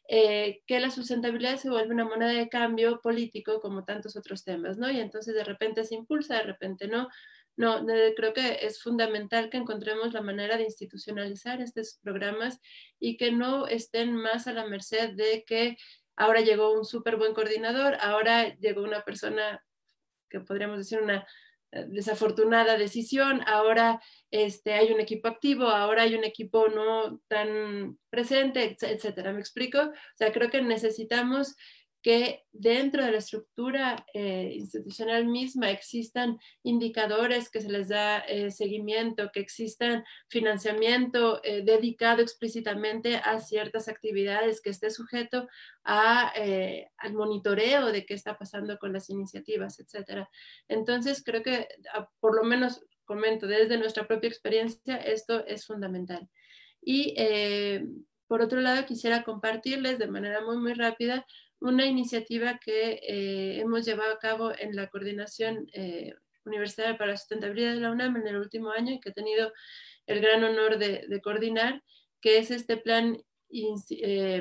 eh, que la sustentabilidad se vuelve una moneda de cambio político como tantos otros temas, ¿no? Y entonces de repente se impulsa, de repente no. No, creo que es fundamental que encontremos la manera de institucionalizar estos programas y que no estén más a la merced de que ahora llegó un súper buen coordinador, ahora llegó una persona que podríamos decir una desafortunada decisión, ahora este, hay un equipo activo, ahora hay un equipo no tan presente, etcétera. ¿Me explico? O sea, creo que necesitamos que dentro de la estructura eh, institucional misma existan indicadores que se les da eh, seguimiento, que existan financiamiento eh, dedicado explícitamente a ciertas actividades, que esté sujeto a, eh, al monitoreo de qué está pasando con las iniciativas, etcétera. Entonces, creo que, por lo menos, comento, desde nuestra propia experiencia, esto es fundamental. Y, eh, por otro lado, quisiera compartirles de manera muy, muy rápida una iniciativa que eh, hemos llevado a cabo en la Coordinación eh, Universitaria para la Sustentabilidad de la UNAM en el último año y que he tenido el gran honor de, de coordinar, que es este plan eh,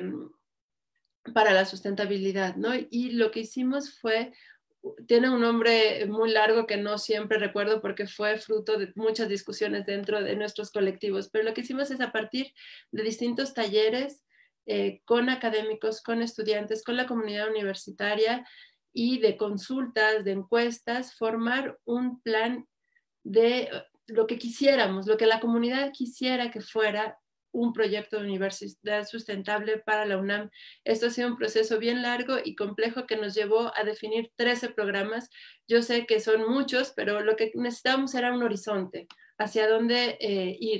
para la sustentabilidad, ¿no? Y lo que hicimos fue, tiene un nombre muy largo que no siempre recuerdo porque fue fruto de muchas discusiones dentro de nuestros colectivos, pero lo que hicimos es a partir de distintos talleres Eh, con académicos, con estudiantes, con la comunidad universitaria y de consultas, de encuestas, formar un plan de lo que quisiéramos, lo que la comunidad quisiera que fuera un proyecto de universidad sustentable para la UNAM. Esto ha sido un proceso bien largo y complejo que nos llevó a definir trece programas. Yo sé que son muchos, pero lo que necesitábamos era un horizonte hacia dónde eh, ir.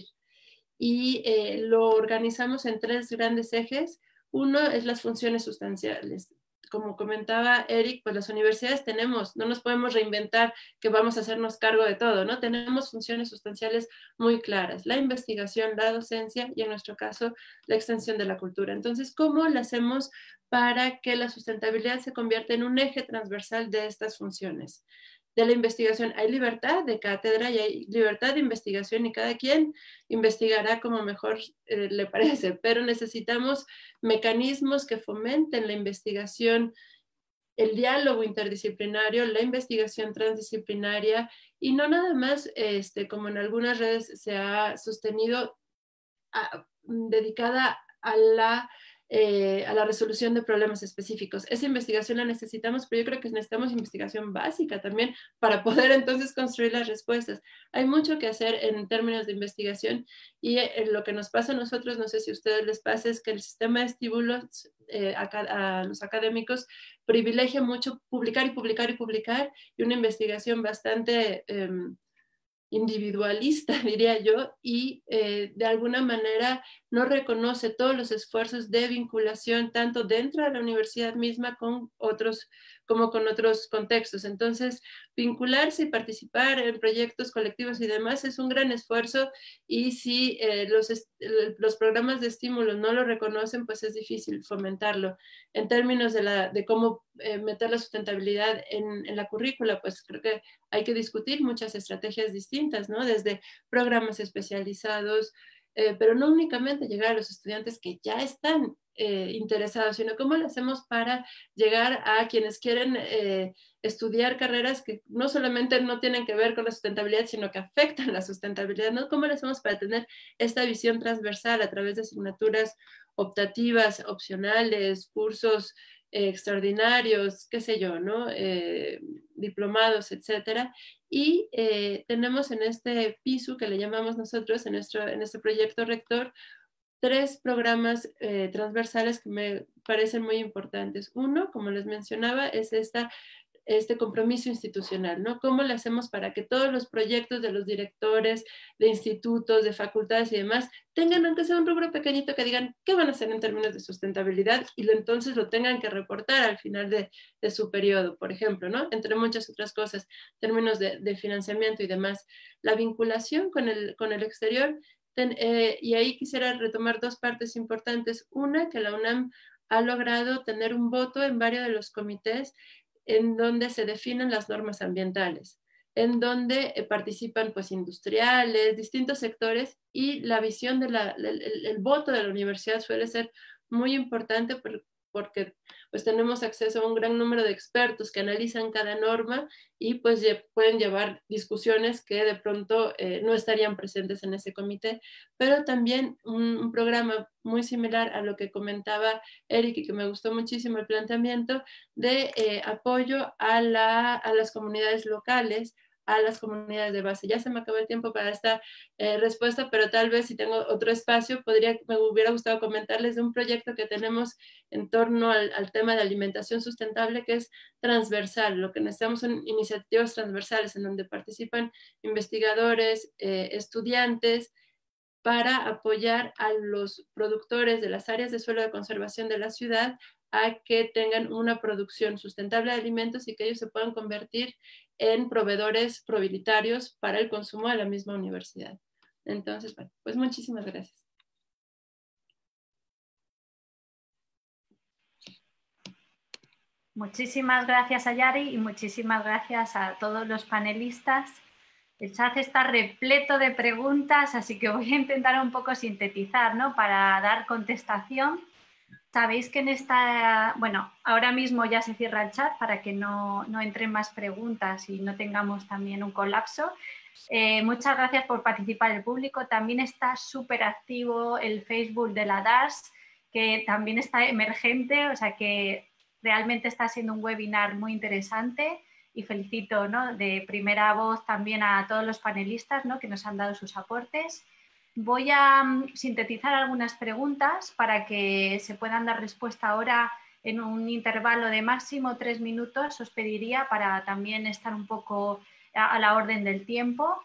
Y eh, lo organizamos en tres grandes ejes. Uno es las funciones sustanciales. Como comentaba Eric, pues las universidades tenemos, no nos podemos reinventar que vamos a hacernos cargo de todo, ¿no? Tenemos funciones sustanciales muy claras, la investigación, la docencia y en nuestro caso la extensión de la cultura. Entonces, ¿cómo lo hacemos para que la sustentabilidad se convierta en un eje transversal de estas funciones? De la investigación hay libertad de cátedra y hay libertad de investigación y cada quien investigará como mejor eh, le parece, pero necesitamos mecanismos que fomenten la investigación, el diálogo interdisciplinario, la investigación transdisciplinaria y no nada más este, como en algunas redes se ha sostenido a, dedicada a la Eh, a la resolución de problemas específicos. Esa investigación la necesitamos, pero yo creo que necesitamos investigación básica también para poder entonces construir las respuestas. Hay mucho que hacer en términos de investigación y eh, lo que nos pasa a nosotros, no sé si a ustedes les pasa, es que el sistema de estímulos eh, a, a los académicos privilegia mucho publicar y publicar y publicar, y una investigación bastante eh, individualista, diría yo, y eh, de alguna manera no reconoce todos los esfuerzos de vinculación tanto dentro de la universidad misma con otros, como con otros contextos. Entonces, vincularse y participar en proyectos colectivos y demás es un gran esfuerzo, y si eh, los, los programas de estímulo no lo reconocen, pues es difícil fomentarlo. En términos de, la, de cómo eh, meter la sustentabilidad en, en la currícula, pues creo que hay que discutir muchas estrategias distintas, ¿no? Desde programas especializados, eh, pero no únicamente llegar a los estudiantes que ya están eh, interesados, sino cómo lo hacemos para llegar a quienes quieren eh, estudiar carreras que no solamente no tienen que ver con la sustentabilidad, sino que afectan la sustentabilidad, ¿no? ¿Cómo lo hacemos para tener esta visión transversal a través de asignaturas optativas, opcionales, cursos eh, extraordinarios, qué sé yo, ¿no? Eh, diplomados, etcétera? Y eh, tenemos en este piso que le llamamos nosotros, en, nuestro, en este proyecto rector, tres programas eh, transversales que me parecen muy importantes. Uno, como les mencionaba, es esta, este compromiso institucional, ¿no? ¿Cómo le hacemos para que todos los proyectos de los directores, de institutos, de facultades y demás, tengan aunque sea un rubro pequeñito que digan qué van a hacer en términos de sustentabilidad, y lo, entonces lo tengan que reportar al final de, de su periodo, por ejemplo, ¿no? Entre muchas otras cosas, términos de, de financiamiento y demás. La vinculación con el, con el exterior. Ten, eh, y ahí quisiera retomar dos partes importantes. Una, que la UNAM ha logrado tener un voto en varios de los comités en donde se definen las normas ambientales, en donde eh, participan pues industriales, distintos sectores, y la visión del el, el voto de la universidad suele ser muy importante por, porque pues tenemos acceso a un gran número de expertos que analizan cada norma y pues pueden llevar discusiones que de pronto eh, no estarían presentes en ese comité, pero también un, un programa muy similar a lo que comentaba Eric, y que me gustó muchísimo el planteamiento de eh, apoyo a, la, a las comunidades locales, a las comunidades de base. Ya se me acabó el tiempo para esta eh, respuesta, pero tal vez si tengo otro espacio, podría, me hubiera gustado comentarles de un proyecto que tenemos en torno al, al tema de alimentación sustentable, que es transversal. Lo que necesitamos son iniciativas transversales en donde participan investigadores, eh, estudiantes, para apoyar a los productores de las áreas de suelo de conservación de la ciudad a que tengan una producción sustentable de alimentos y que ellos se puedan convertir en proveedores prioritarios para el consumo de la misma universidad. Entonces, bueno, pues muchísimas gracias. Muchísimas gracias, Ayari, y muchísimas gracias a todos los panelistas. El chat está repleto de preguntas, así que voy a intentar un poco sintetizar, ¿no? Para dar contestación. Sabéis que en esta, bueno, ahora mismo ya se cierra el chat para que no, no entren más preguntas y no tengamos también un colapso. Eh, muchas gracias por participar el público. También está súper activo el Facebook de la D A R S, que también está emergente, o sea que realmente está siendo un webinar muy interesante, y felicito, ¿no?, de primera voz también a todos los panelistas, ¿no?, que nos han dado sus aportes. Voy a um, sintetizar algunas preguntas para que se puedan dar respuesta ahora en un intervalo de máximo tres minutos. Os pediría, para también estar un poco a, a la orden del tiempo.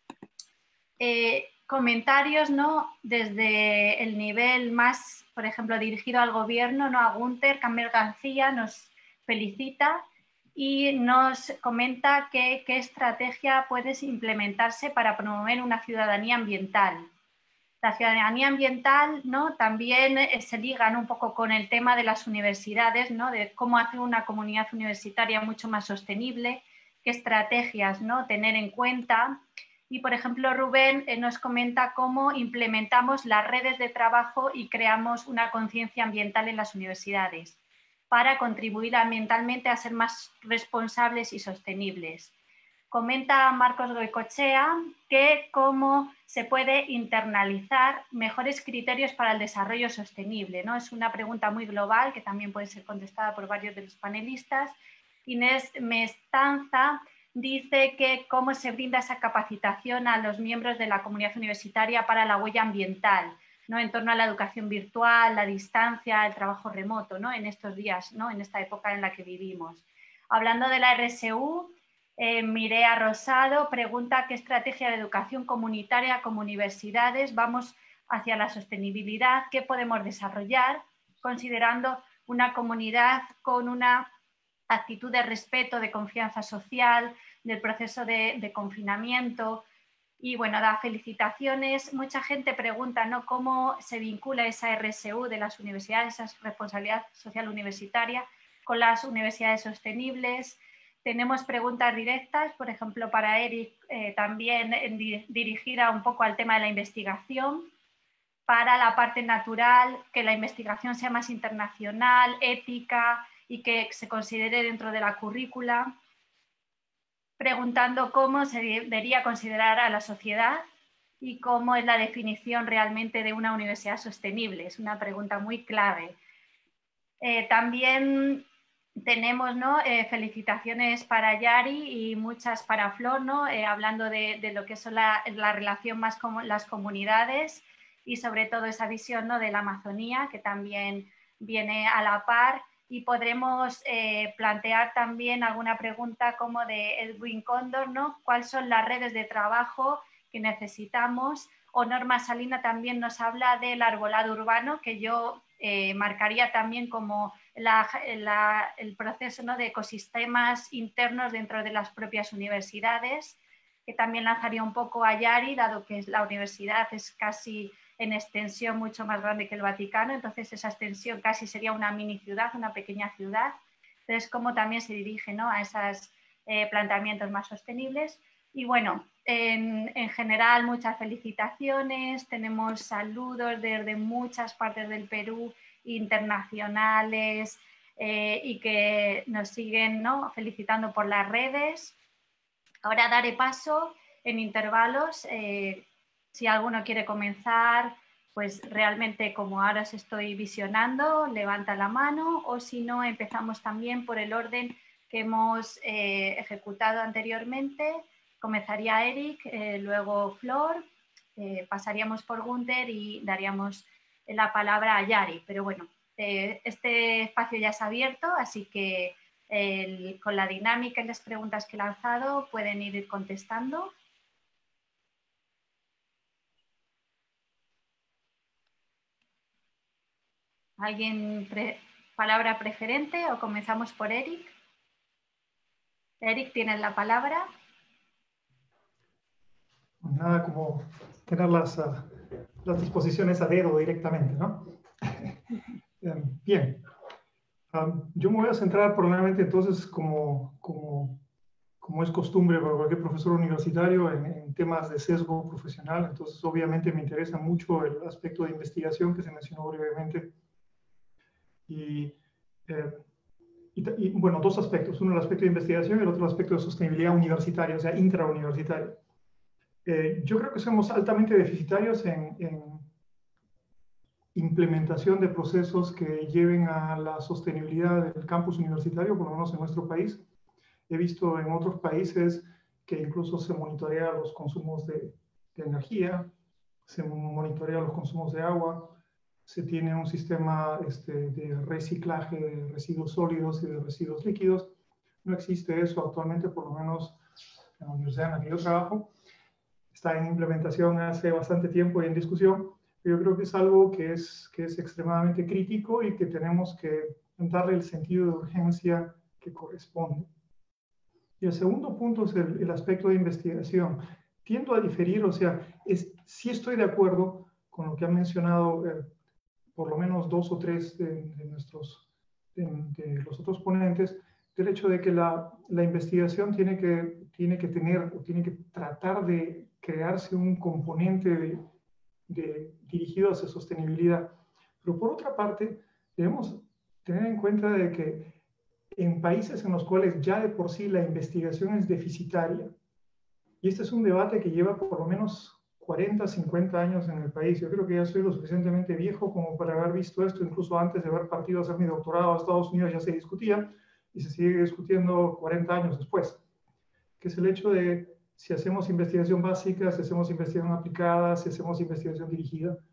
Eh, comentarios, ¿no?, desde el nivel más, por ejemplo, dirigido al gobierno, ¿no? A Gunter Camel García nos felicita y nos comenta que qué estrategia puede implementarse para promover una ciudadanía ambiental. La ciudadanía ambiental, ¿no?, también eh, se ligan un poco con el tema de las universidades, ¿no?, de cómo hacer una comunidad universitaria mucho más sostenible, qué estrategias, ¿no?, tener en cuenta. Y, por ejemplo, Rubén eh, nos comenta cómo implementamos las redes de trabajo y creamos una conciencia ambiental en las universidades para contribuir ambientalmente a ser más responsables y sostenibles. Comenta Marcos Goicoechea que cómo se puede internalizar mejores criterios para el desarrollo sostenible, ¿no? Es una pregunta muy global que también puede ser contestada por varios de los panelistas. Inés Mestanza dice que cómo se brinda esa capacitación a los miembros de la comunidad universitaria para la huella ambiental. ¿no? En torno a la educación virtual, la distancia, el trabajo remoto, ¿no? En estos días, ¿no? En esta época en la que vivimos. Hablando de la R S U, eh, Mireia Rosado pregunta qué estrategia de educación comunitaria como universidades vamos hacia la sostenibilidad, qué podemos desarrollar considerando una comunidad con una actitud de respeto, de confianza social, del proceso de, de confinamiento. Y bueno, da felicitaciones. Mucha gente pregunta, ¿no?, cómo se vincula esa R S U de las universidades, esa responsabilidad social universitaria, con las universidades sostenibles. Tenemos preguntas directas, por ejemplo, para Eric, eh, también en, dirigida un poco al tema de la investigación. Para la parte natural, que la investigación sea más internacional, ética y que se considere dentro de la currícula. Preguntando cómo se debería considerar a la sociedad y cómo es la definición realmente de una universidad sostenible. Es una pregunta muy clave. Eh, también tenemos, ¿no?, eh, felicitaciones para Yari y muchas para Flor, ¿no?, eh, hablando de, de lo que es la, la relación más con las comunidades y sobre todo esa visión, ¿no?, de la Amazonía, que también viene a la par. Y podremos eh, plantear también alguna pregunta como de Edwin Cóndor, ¿no?, ¿cuáles son las redes de trabajo que necesitamos? O Norma Salina también nos habla del arbolado urbano, que yo eh, marcaría también como la, la, el proceso, ¿no?, de ecosistemas internos dentro de las propias universidades, que también lanzaría un poco a Yari, dado que la universidad es casi en extensión mucho más grande que el Vaticano, entonces esa extensión casi sería una mini ciudad, una pequeña ciudad. Entonces, cómo también se dirige, ¿no?, a esos eh, planteamientos más sostenibles. Y bueno, en, en general muchas felicitaciones, tenemos saludos desde muchas partes del Perú, internacionales, eh, y que nos siguen, ¿no?, felicitando por las redes. Ahora daré paso en intervalos. Eh, Si alguno quiere comenzar, pues realmente como ahora os estoy visionando, levanta la mano, o si no, empezamos también por el orden que hemos eh, ejecutado anteriormente. Comenzaría Eric, eh, luego Flor, eh, pasaríamos por Gunther y daríamos la palabra a Yari. Pero bueno, eh, este espacio ya es abierto, así que el, con la dinámica y las preguntas que he lanzado pueden ir contestando. ¿Alguien pre palabra preferente o comenzamos por Eric? Eric, ¿tienes la palabra? Nada como tener las, uh, las disposiciones a dedo directamente, ¿no? Bien. Um, yo me voy a centrar probablemente entonces, como, como, como es costumbre para cualquier profesor universitario, en, en temas de sesgo profesional. Entonces, obviamente me interesa mucho el aspecto de investigación que se mencionó brevemente. Y, eh, y, y, bueno, dos aspectos. Uno, el aspecto de investigación y el otro, el aspecto de sostenibilidad universitaria, o sea, intrauniversitaria. Eh, yo creo que somos altamente deficitarios en, en implementación de procesos que lleven a la sostenibilidad del campus universitario, por lo menos en nuestro país. He visto en otros países que incluso se monitorea los consumos de, de energía, se monitorea los consumos de agua, se tiene un sistema este, de reciclaje de residuos sólidos y de residuos líquidos. No existe eso actualmente, por lo menos en la universidad en la que yo trabajo. Está en implementación hace bastante tiempo y en discusión, pero yo creo que es algo que es, que es extremadamente crítico y que tenemos que darle el sentido de urgencia que corresponde. Y el segundo punto es el, el aspecto de investigación. Tiendo a diferir, o sea, es, sí estoy de acuerdo con lo que han mencionado eh, por lo menos dos o tres de, de nuestros, de, de los otros ponentes, del hecho de que la, la investigación tiene que, tiene que tener o tiene que tratar de crearse un componente de, de, dirigido hacia sostenibilidad. Pero por otra parte, debemos tener en cuenta de que en países en los cuales ya de por sí la investigación es deficitaria, y este es un debate que lleva por lo menos cuarenta, cincuenta años en el país. Yo creo que ya soy lo suficientemente viejo como para haber visto esto, incluso antes de haber partido a hacer mi doctorado a Estados Unidos ya se discutía, y se sigue discutiendo cuarenta años después, que es el hecho de si hacemos investigación básica, si hacemos investigación aplicada, si hacemos investigación dirigida.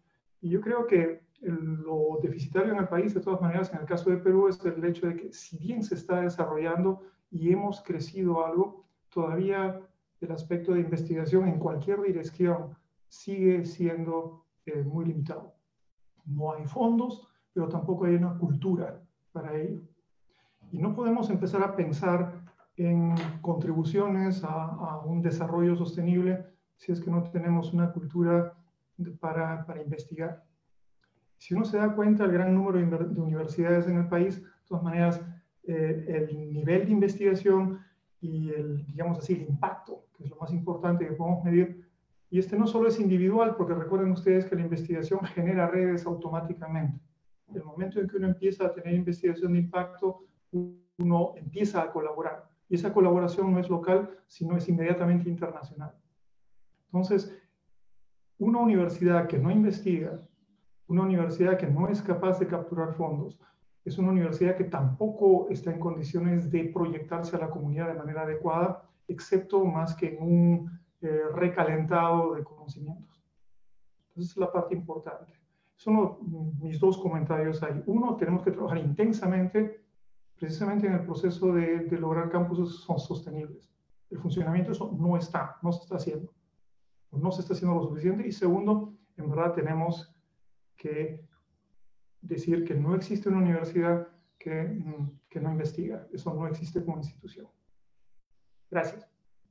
Y yo creo que lo deficitario en el país, de todas maneras, en el caso de Perú, es el hecho de que si bien se está desarrollando y hemos crecido algo, todavía el aspecto de investigación en cualquier dirección sigue siendo eh, muy limitado. No hay fondos, pero tampoco hay una cultura para ello. Y no podemos empezar a pensar en contribuciones a, a un desarrollo sostenible si es que no tenemos una cultura de, para, para investigar. Si uno se da cuenta del gran número de universidades en el país, de todas maneras, eh, el nivel de investigación y el, digamos así, el impacto, que es lo más importante que podemos medir, y este no solo es individual, porque recuerden ustedes que la investigación genera redes automáticamente. El momento en que uno empieza a tener investigación de impacto, uno empieza a colaborar. Y esa colaboración no es local, sino es inmediatamente internacional. Entonces, una universidad que no investiga, una universidad que no es capaz de capturar fondos, es una universidad que tampoco está en condiciones de proyectarse a la comunidad de manera adecuada, excepto más que en un eh, recalentado de conocimientos. Entonces, es la parte importante. Son los, mis dos comentarios ahí. Uno, tenemos que trabajar intensamente precisamente en el proceso de, de lograr campuses sostenibles. El funcionamiento eso no está, no se está haciendo. No se está haciendo lo suficiente. Y segundo, en verdad tenemos que decir que no existe una universidad que, que no investiga. Eso no existe como institución. Gracias.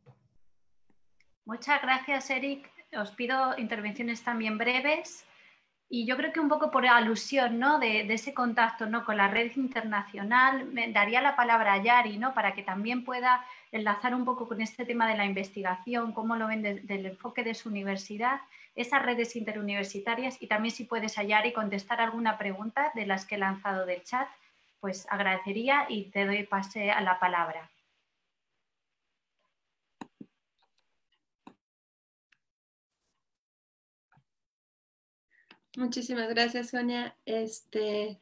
Muchas gracias, Eric. Os pido intervenciones también breves. Y yo creo que un poco por alusión, ¿no? de, de ese contacto, ¿no? con la red internacional, me daría la palabra a Yari, ¿no? para que también pueda enlazar un poco con este tema de la investigación, cómo lo ven de, del enfoque de su universidad, esas redes interuniversitarias, y también si puedes a Yari contestar alguna pregunta de las que he lanzado del chat, pues agradecería y te doy pase a la palabra. Muchísimas gracias, Sonia. Este,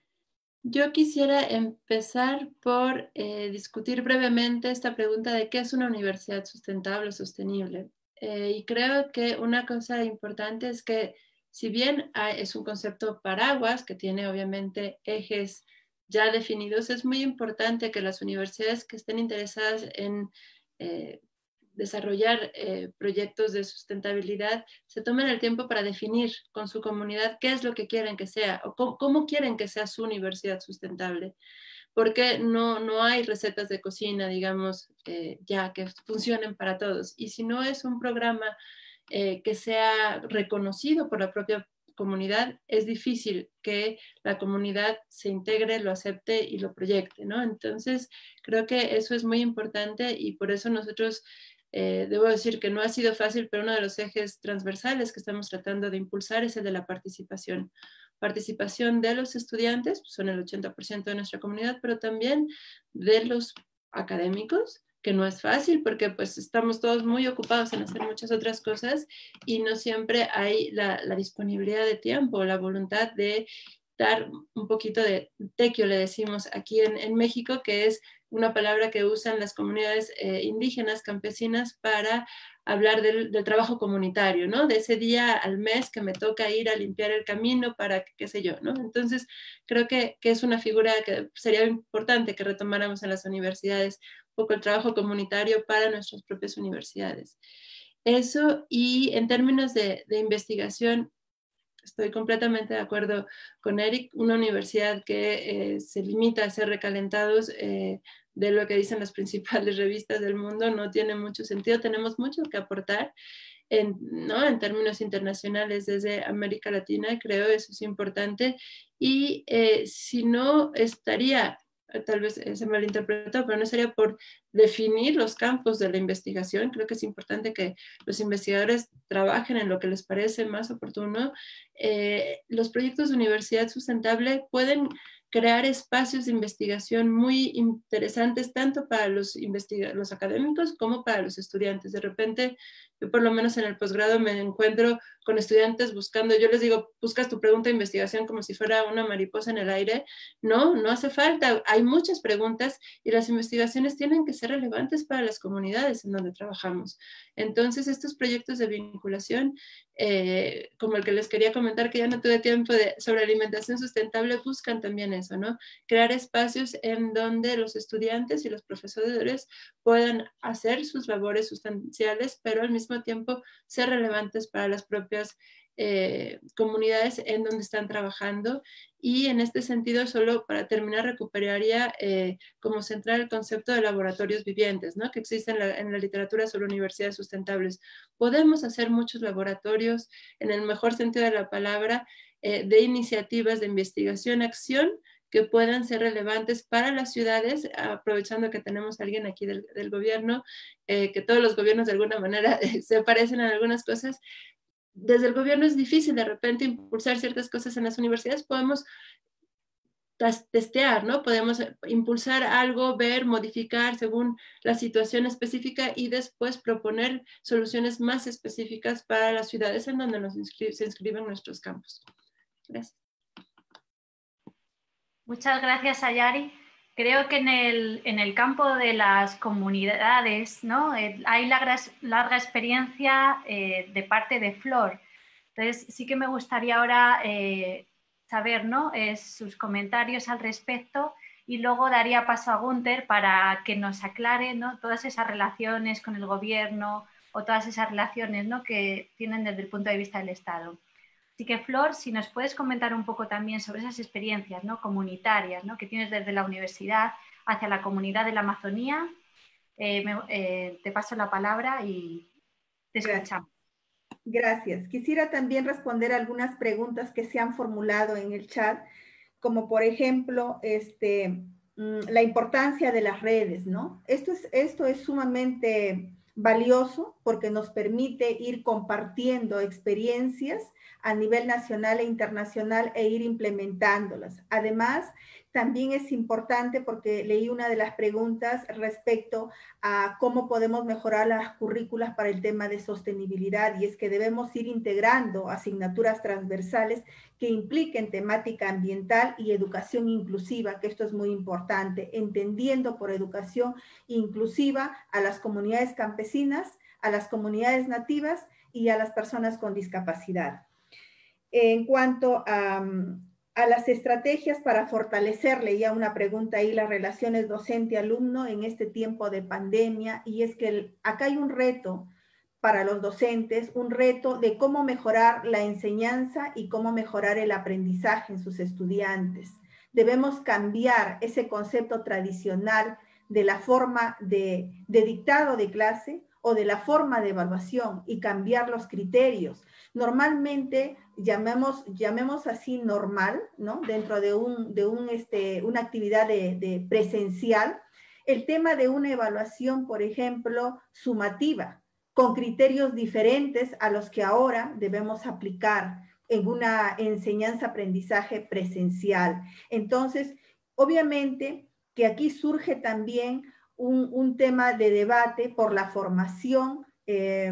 yo quisiera empezar por eh, discutir brevemente esta pregunta de qué es una universidad sustentable o sostenible. Eh, y creo que una cosa importante es que si bien hay, es un concepto paraguas que tiene obviamente ejes ya definidos, es muy importante que las universidades que estén interesadas en eh, desarrollar eh, proyectos de sustentabilidad, se tomen el tiempo para definir con su comunidad qué es lo que quieren que sea o cómo, cómo quieren que sea su universidad sustentable. Porque no, no hay recetas de cocina, digamos, eh, ya que funcionen para todos. Y si no es un programa eh, que sea reconocido por la propia comunidad, es difícil que la comunidad se integre, lo acepte y lo proyecte, ¿no? Entonces, creo que eso es muy importante y por eso nosotros Eh, debo decir que no ha sido fácil, pero uno de los ejes transversales que estamos tratando de impulsar es el de la participación. Participación de los estudiantes, pues son el ochenta por ciento de nuestra comunidad, pero también de los académicos, que no es fácil porque pues estamos todos muy ocupados en hacer muchas otras cosas y no siempre hay la, la disponibilidad de tiempo, la voluntad de dar un poquito de tequio, le decimos aquí en, en México, que es una palabra que usan las comunidades eh, indígenas, campesinas, para hablar del, del trabajo comunitario, ¿no? De ese día al mes que me toca ir a limpiar el camino para, qué sé yo, ¿no? Entonces, creo que, que es una figura que sería importante que retomáramos en las universidades, un poco el trabajo comunitario para nuestras propias universidades. Eso, y en términos de, de investigación, estoy completamente de acuerdo con Eric, una universidad que eh, se limita a ser recalentados eh, de lo que dicen las principales revistas del mundo no tiene mucho sentido, tenemos mucho que aportar en, ¿no? en términos internacionales desde América Latina, creo eso es importante y eh, si no estaría, tal vez se malinterpretó, pero no sería por definir los campos de la investigación. Creo que es importante que los investigadores trabajen en lo que les parece más oportuno. Eh, los proyectos de universidad sustentable pueden crear espacios de investigación muy interesantes tanto para los, los académicos como para los estudiantes. De repente, Yo por lo menos en el posgrado me encuentro con estudiantes buscando, yo les digo, buscas tu pregunta de investigación como si fuera una mariposa en el aire. No, no hace falta. Hay muchas preguntas y las investigaciones tienen que ser relevantes para las comunidades en donde trabajamos. Entonces, estos proyectos de vinculación, eh, como el que les quería comentar, que ya no tuve tiempo de, sobre alimentación sustentable, buscan también eso, ¿no? Crear espacios en donde los estudiantes y los profesores puedan hacer sus labores sustanciales, pero al mismo tiempo ser relevantes para las propias eh, comunidades en donde están trabajando. Y en este sentido, solo para terminar, recuperaría eh, como central el concepto de laboratorios vivientes, ¿no? Que existe en la, en la literatura sobre universidades sustentables. Podemos hacer muchos laboratorios, en el mejor sentido de la palabra, eh, de iniciativas de investigación, acción, que puedan ser relevantes para las ciudades, aprovechando que tenemos a alguien aquí del, del gobierno, eh, que todos los gobiernos de alguna manera eh, se parecen en algunas cosas. Desde el gobierno es difícil de repente impulsar ciertas cosas en las universidades, podemos testear, ¿no? Podemos impulsar algo, ver, modificar según la situación específica y después proponer soluciones más específicas para las ciudades en donde nos inscri- se inscriben nuestros campos. Gracias. Muchas gracias, Ayari. Creo que en el, en el campo de las comunidades, ¿no? eh, hay larga, larga experiencia eh, de parte de Flor. Entonces, sí que me gustaría ahora eh, saber, ¿no? eh, sus comentarios al respecto, y luego daría paso a Gunther para que nos aclare, ¿no? Todas esas relaciones con el gobierno o todas esas relaciones, ¿no? que tienen desde el punto de vista del Estado. Así que, Flor, si nos puedes comentar un poco también sobre esas experiencias, ¿no? comunitarias, ¿no? que tienes desde la universidad hacia la comunidad de la Amazonía, eh, me, eh, te paso la palabra y te escuchamos. Gracias. Quisiera también responder algunas preguntas que se han formulado en el chat, como por ejemplo, este, la importancia de las redes, ¿no? Esto es, esto es sumamente valioso porque nos permite ir compartiendo experiencias a nivel nacional e internacional e ir implementándolas. Además, también es importante porque leí una de las preguntas respecto a cómo podemos mejorar las currículas para el tema de sostenibilidad, y es que debemos ir integrando asignaturas transversales que impliquen temática ambiental y educación inclusiva, que esto es muy importante, entendiendo por educación inclusiva a las comunidades campesinas, a las comunidades nativas y a las personas con discapacidad. En cuanto a, a las estrategias para fortalecer, leía una pregunta ahí, las relaciones docente-alumno en este tiempo de pandemia, y es que el, acá hay un reto para los docentes, un reto de cómo mejorar la enseñanza y cómo mejorar el aprendizaje en sus estudiantes. Debemos cambiar ese concepto tradicional de la forma de, de dictado de clase o de la forma de evaluación y cambiar los criterios. Normalmente, llamemos, llamemos así normal, ¿no? Dentro de, un, de un, este, una actividad de, de presencial, el tema de una evaluación, por ejemplo, sumativa, con criterios diferentes a los que ahora debemos aplicar en una enseñanza-aprendizaje presencial. Entonces, obviamente que aquí surge también un, un tema de debate por la formación eh,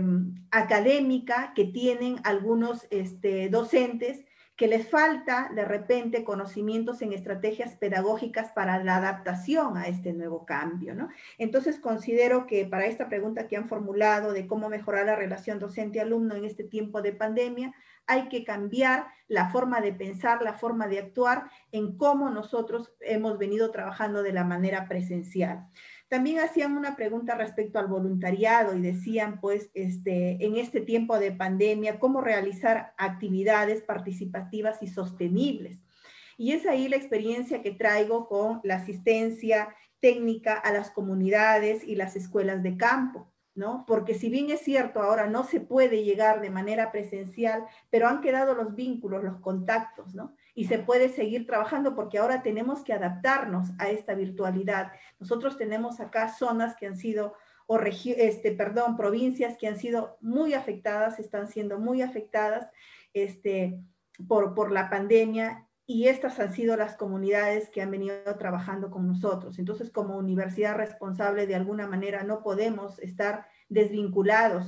académica que tienen algunos este, docentes, que les falta de repente conocimientos en estrategias pedagógicas para la adaptación a este nuevo cambio, ¿no? Entonces considero que para esta pregunta que han formulado de cómo mejorar la relación docente-alumno en este tiempo de pandemia, hay que cambiar la forma de pensar, la forma de actuar en cómo nosotros hemos venido trabajando de la manera presencial. También hacían una pregunta respecto al voluntariado y decían, pues, este, en este tiempo de pandemia, cómo realizar actividades participativas y sostenibles. Y es ahí la experiencia que traigo con la asistencia técnica a las comunidades y las escuelas de campo, ¿no? Porque si bien es cierto, ahora no se puede llegar de manera presencial, pero han quedado los vínculos, los contactos, ¿no? Y se puede seguir trabajando porque ahora tenemos que adaptarnos a esta virtualidad. Nosotros tenemos acá zonas que han sido, o este, perdón, provincias que han sido muy afectadas, están siendo muy afectadas este, por, por la pandemia, y estas han sido las comunidades que han venido trabajando con nosotros. Entonces, como universidad responsable, de alguna manera no podemos estar desvinculados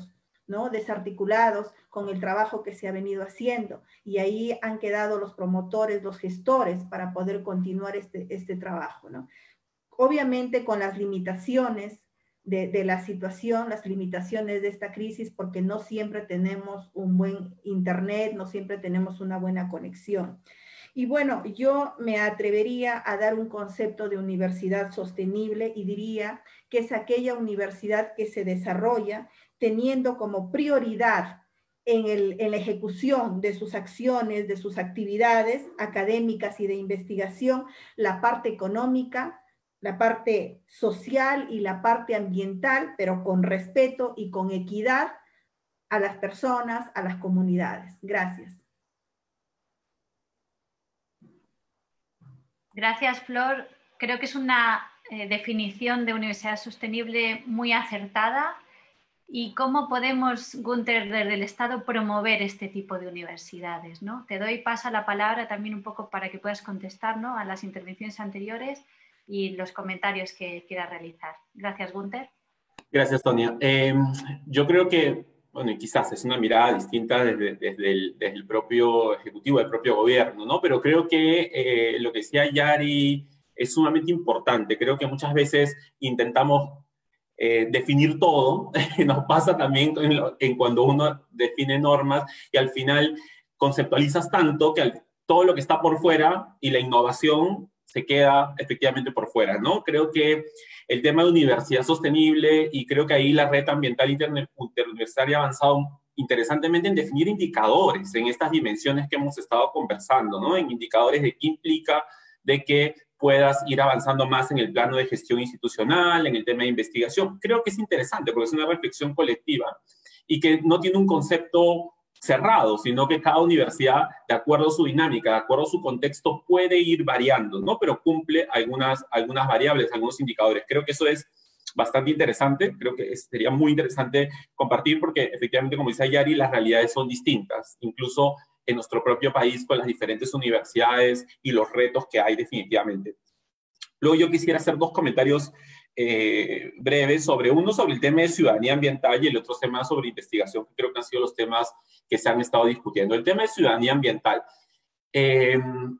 ¿no? Desarticulados con el trabajo que se ha venido haciendo. Y ahí han quedado los promotores, los gestores para poder continuar este, este trabajo, ¿no? Obviamente con las limitaciones de, de la situación, las limitaciones de esta crisis, porque no siempre tenemos un buen internet, no siempre tenemos una buena conexión. Y bueno, yo me atrevería a dar un concepto de universidad sostenible y diría que es aquella universidad que se desarrolla teniendo como prioridad en, el, en la ejecución de sus acciones, de sus actividades académicas y de investigación, la parte económica, la parte social y la parte ambiental, pero con respeto y con equidad a las personas, a las comunidades. Gracias. Gracias, Flor. Creo que es una eh, definición de universidad sostenible muy acertada. ¿Y cómo podemos, Gunther, desde el Estado promover este tipo de universidades, ¿no? Te doy paso a la palabra también un poco para que puedas contestar, ¿no?, a las intervenciones anteriores y los comentarios que quieras realizar. Gracias, Gunther. Gracias, Sonia. Eh, yo creo que, bueno, y quizás es una mirada distinta desde, desde, el, desde el propio Ejecutivo, del propio Gobierno, ¿no? Pero creo que eh, lo que decía Yari es sumamente importante. Creo que muchas veces intentamos eh, definir todo. Nos pasa también en, lo, en cuando uno define normas y al final conceptualizas tanto que al, todo lo que está por fuera y la innovación se queda efectivamente por fuera, ¿no? Creo que el tema de universidad sostenible, y creo que ahí la red ambiental interuniversitaria ha avanzado interesantemente en definir indicadores en estas dimensiones que hemos estado conversando, ¿no? En indicadores de qué implica de que puedas ir avanzando más en el plano de gestión institucional, en el tema de investigación. Creo que es interesante porque es una reflexión colectiva y que no tiene un concepto cerrado, sino que cada universidad, de acuerdo a su dinámica, de acuerdo a su contexto, puede ir variando, ¿no? Pero cumple algunas, algunas variables, algunos indicadores. Creo que eso es bastante interesante, creo que sería muy interesante compartir porque efectivamente, como dice Yari, las realidades son distintas, incluso en nuestro propio país con las diferentes universidades y los retos que hay definitivamente. Luego yo quisiera hacer dos comentarios eh, breves sobre uno sobre el tema de ciudadanía ambiental y el otro tema sobre investigación, que creo que han sido los temas que se han estado discutiendo. El tema de ciudadanía ambiental eh,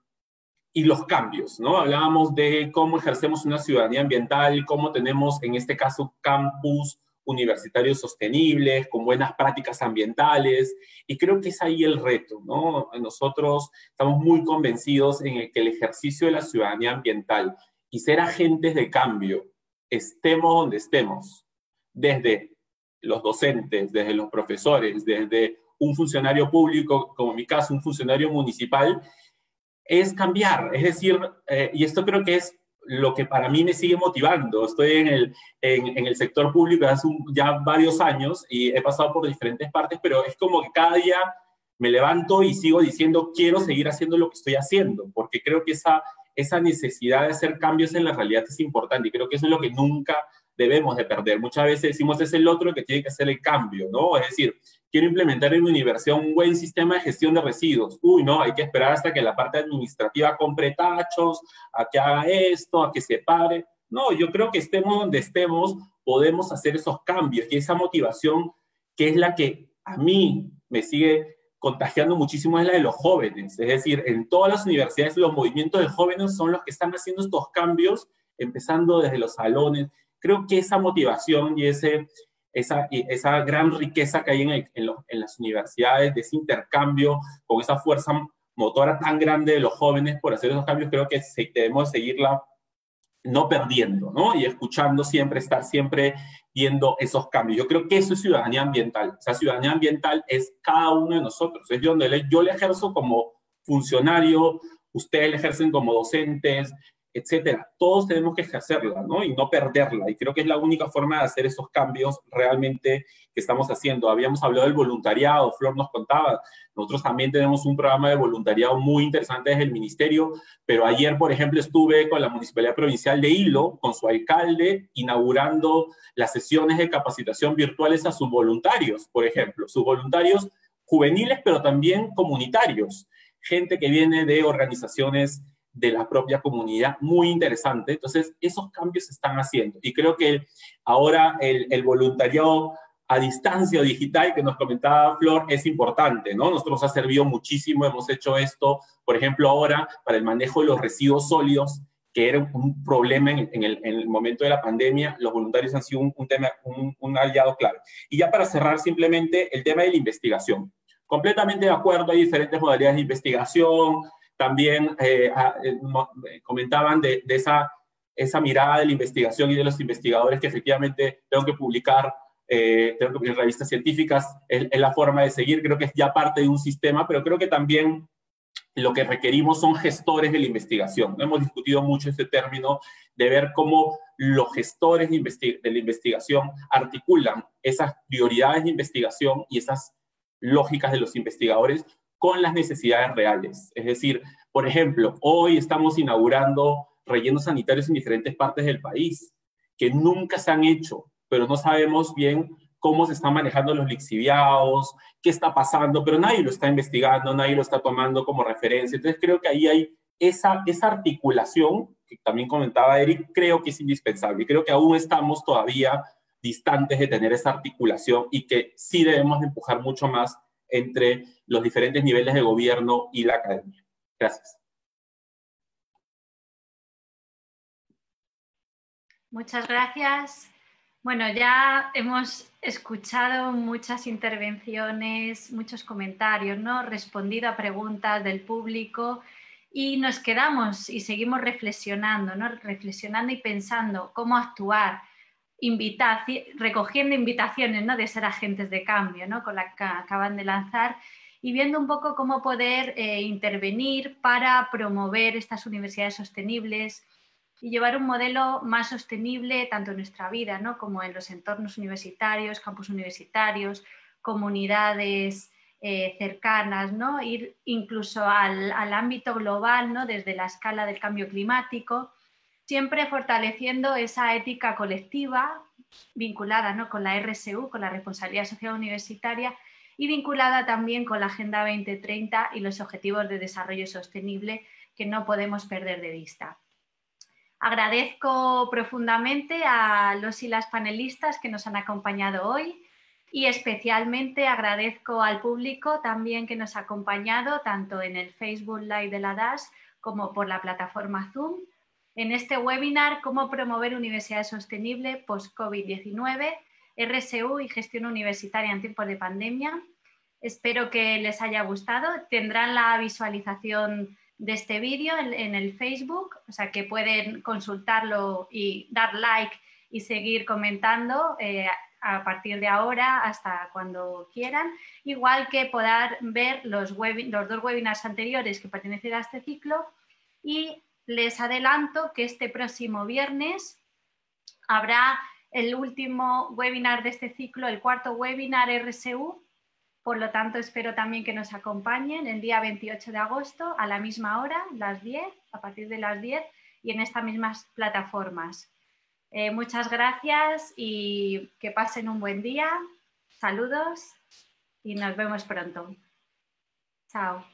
y los cambios, ¿no? Hablábamos de cómo ejercemos una ciudadanía ambiental, cómo tenemos en este caso campus universitarios sostenibles, con buenas prácticas ambientales, y creo que es ahí el reto, ¿no? Nosotros estamos muy convencidos en el que el ejercicio de la ciudadanía ambiental y ser agentes de cambio, estemos donde estemos, desde los docentes, desde los profesores, desde un funcionario público, como en mi caso, un funcionario municipal, es cambiar. Es decir, eh, y esto creo que es lo que para mí me sigue motivando. Estoy en el, en, en el sector público hace un, ya varios años y he pasado por diferentes partes, pero es como que cada día me levanto y sigo diciendo, quiero seguir haciendo lo que estoy haciendo, porque creo que esa, esa necesidad de hacer cambios en la realidad es importante y creo que eso es lo que nunca debemos de perder. Muchas veces decimos, es el otro el que tiene que hacer el cambio, ¿no? Es decir, quiero implementar en mi universidad un buen sistema de gestión de residuos. Uy, no, hay que esperar hasta que la parte administrativa compre tachos, a que haga esto, a que se pare. No, yo creo que estemos donde estemos, podemos hacer esos cambios y esa motivación que es la que a mí me sigue contagiando muchísimo es la de los jóvenes. Es decir, en todas las universidades los movimientos de jóvenes son los que están haciendo estos cambios, empezando desde los salones. Creo que esa motivación y ese, esa, esa gran riqueza que hay en, el, en, lo, en las universidades, de ese intercambio con esa fuerza motora tan grande de los jóvenes por hacer esos cambios, creo que se, debemos seguirla no perdiendo, ¿no? Y escuchando siempre, estar siempre viendo esos cambios. Yo creo que eso es ciudadanía ambiental. O sea, ciudadanía ambiental es cada uno de nosotros. Es donde le, yo le ejerzo como funcionario, ustedes le ejercen como docentes, etcétera. Todos tenemos que ejercerla, ¿no? Y no perderla. Y creo que es la única forma de hacer esos cambios realmente que estamos haciendo. Habíamos hablado del voluntariado, Flor nos contaba. Nosotros también tenemos un programa de voluntariado muy interesante desde el ministerio, pero ayer, por ejemplo, estuve con la Municipalidad Provincial de Hilo, con su alcalde, inaugurando las sesiones de capacitación virtuales a sus voluntarios, por ejemplo. Sus voluntarios juveniles, pero también comunitarios. Gente que viene de organizaciones de la propia comunidad, muy interesante. Entonces, esos cambios se están haciendo. Y creo que ahora el, el voluntariado a distancia o digital que nos comentaba Flor es importante, ¿no? Nosotros ha servido muchísimo, hemos hecho esto, por ejemplo, ahora para el manejo de los residuos sólidos, que era un problema en, en, el, en el momento de la pandemia. Los voluntarios han sido un, un, tema, un, un aliado clave. Y ya para cerrar simplemente el tema de la investigación. Completamente de acuerdo, hay diferentes modalidades de investigación. También eh, eh, comentaban de, de esa, esa mirada de la investigación y de los investigadores que efectivamente tengo que publicar, eh, tengo que publicar revistas científicas, es, es la forma de seguir. Creo que es ya parte de un sistema, pero creo que también lo que requerimos son gestores de la investigación. Hemos discutido mucho este término de ver cómo los gestores de, investi- de la investigación articulan esas prioridades de investigación y esas lógicas de los investigadores con las necesidades reales. Es decir, por ejemplo, hoy estamos inaugurando rellenos sanitarios en diferentes partes del país que nunca se han hecho, pero no sabemos bien cómo se están manejando los lixiviados, qué está pasando, pero nadie lo está investigando, nadie lo está tomando como referencia. Entonces creo que ahí hay esa, esa articulación, que también comentaba Eric, creo que es indispensable. Creo que aún estamos todavía distantes de tener esa articulación y que sí debemos de empujar mucho más entre los diferentes niveles de gobierno y la academia. Gracias. Muchas gracias. Bueno, ya hemos escuchado muchas intervenciones, muchos comentarios, ¿no? Respondido a preguntas del público y nos quedamos y seguimos reflexionando, ¿no? Reflexionando y pensando cómo actuar, invitaci- recogiendo invitaciones, ¿no? De ser agentes de cambio, ¿no? Con la que acaban de lanzar y viendo un poco cómo poder eh, intervenir para promover estas universidades sostenibles y llevar un modelo más sostenible tanto en nuestra vida, ¿no? Como en los entornos universitarios, campus universitarios, comunidades eh, cercanas, ¿no? Ir incluso al, al ámbito global, ¿no? Desde la escala del cambio climático, siempre fortaleciendo esa ética colectiva vinculada, ¿no? Con la R S U, con la responsabilidad social universitaria y vinculada también con la Agenda veinte treinta y los Objetivos de Desarrollo Sostenible que no podemos perder de vista. Agradezco profundamente a los y las panelistas que nos han acompañado hoy y especialmente agradezco al público también que nos ha acompañado tanto en el Facebook Live de la D A S como por la plataforma Zoom en este webinar Cómo promover universidades sostenibles post-COVID diecinueve, R S U y gestión universitaria en tiempos de pandemia. Espero que les haya gustado. Tendrán la visualización de este vídeo en, en el Facebook, o sea que pueden consultarlo y dar like y seguir comentando eh, a partir de ahora hasta cuando quieran, igual que poder ver los, web, los dos webinars anteriores que pertenecen a este ciclo y les adelanto que este próximo viernes habrá el último webinar de este ciclo, el cuarto webinar R S U. Por lo tanto, espero también que nos acompañen el día veintiocho de agosto a la misma hora, las diez, a partir de las diez y en estas mismas plataformas. Eh, muchas gracias y que pasen un buen día. Saludos y nos vemos pronto. Chao.